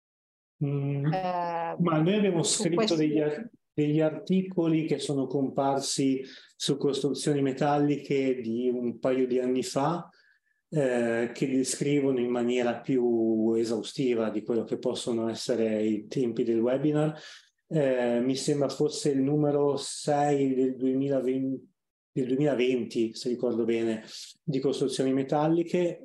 Ma noi abbiamo scritto degli articoli che sono comparsi su costruzioni metalliche di un paio di anni fa, che descrivono in maniera più esaustiva di quello che possono essere i tempi del webinar. Mi sembra fosse il numero 6 del 2020, se ricordo bene, di costruzioni metalliche,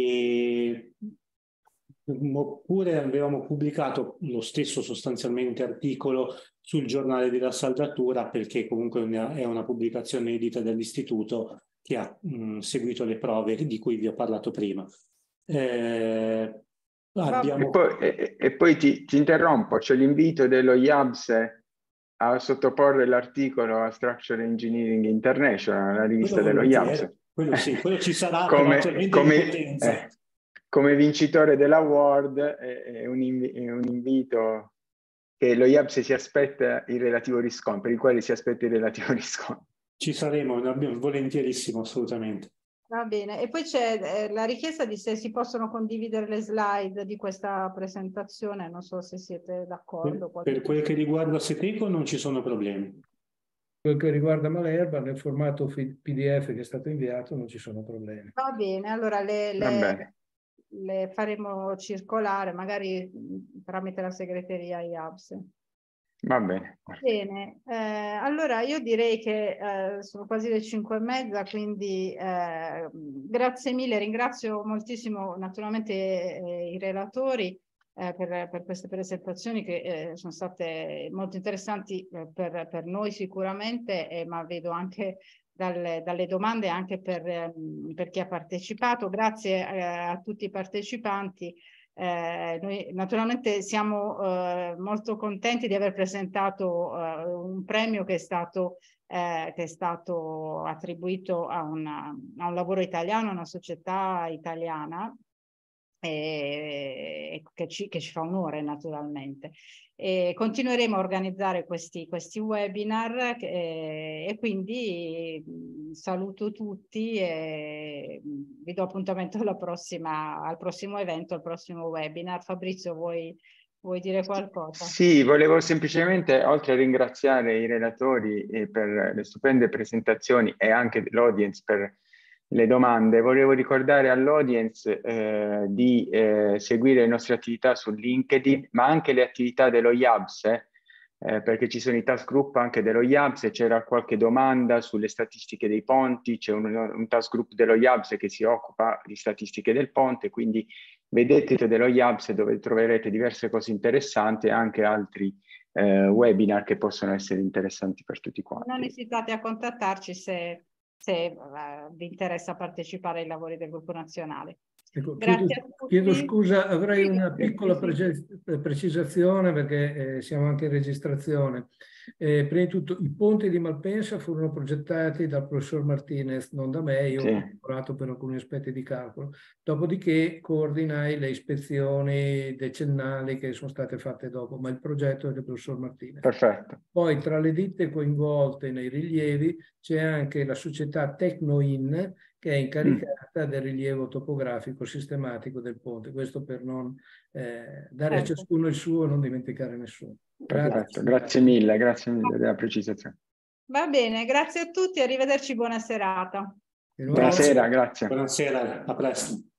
oppure avevamo pubblicato lo stesso sostanzialmente articolo sul giornale della saldatura, perché comunque è una pubblicazione edita dall'istituto che ha seguito le prove di cui vi ho parlato prima. E poi ti interrompo, c'è l'invito dello IABSE a sottoporre l'articolo a Structural Engineering International, la rivista dello IABSE. Quello sì, quello ci sarà, però attualmente in potenza. Come vincitore dell'award è un invito che lo IABSE si aspetta il relativo riscontro, per il quale si aspetta il relativo riscontro. Ci saremo, volentierissimo, assolutamente. Va bene, e poi c'è la richiesta di se si possono condividere le slide di questa presentazione, non so se siete d'accordo. Per quel che riguarda Seteco non ci sono problemi. Quel che riguarda Malerba, nel formato PDF che è stato inviato non ci sono problemi. Va bene, allora le faremo circolare, magari tramite la segreteria IABSE. Va bene. Bene, allora io direi che sono quasi le 5:30, quindi grazie mille, ringrazio moltissimo naturalmente i relatori per queste presentazioni che sono state molto interessanti per noi sicuramente, ma vedo anche dalle domande anche per chi ha partecipato. Grazie a tutti i partecipanti. Noi naturalmente siamo molto contenti di aver presentato un premio che è stato attribuito a un lavoro italiano, a una società italiana, che ci fa onore naturalmente. Continueremo a organizzare questi webinar e quindi saluto tutti e vi do appuntamento al prossimo evento, al prossimo webinar. Fabrizio, vuoi dire qualcosa? Sì, volevo semplicemente, oltre a ringraziare i relatori per le stupende presentazioni e anche l'audience per le domande, volevo ricordare all'audience di seguire le nostre attività su LinkedIn, ma anche le attività dello IABSE, perché ci sono i task group anche dello IABSE. C'era qualche domanda sulle statistiche dei ponti, c'è un task group dello IABSE che si occupa di statistiche del ponte, quindi vedete dello IABSE dove troverete diverse cose interessanti e anche altri webinar che possono essere interessanti per tutti quanti. Non esitate a contattarci se vi interessa partecipare ai lavori del gruppo nazionale. Ecco, Grazie a tutti. chiedo scusa, avrei una piccola precisazione perché siamo anche in registrazione. Prima di tutto, i ponti di Malpensa furono progettati dal professor Martinez, non da me, io ho lavorato per alcuni aspetti di calcolo. Dopodiché coordinai le ispezioni decennali che sono state fatte dopo, ma il progetto è del professor Martinez. Perfetto. Poi tra le ditte coinvolte nei rilievi c'è anche la società Tecnoin, che è incaricata del rilievo topografico sistematico del ponte. Questo per non dare a ciascuno il suo e non dimenticare nessuno. Perfetto, grazie mille della precisazione. Va bene, grazie a tutti, arrivederci, buona serata. Buonasera, grazie. Buonasera, a presto.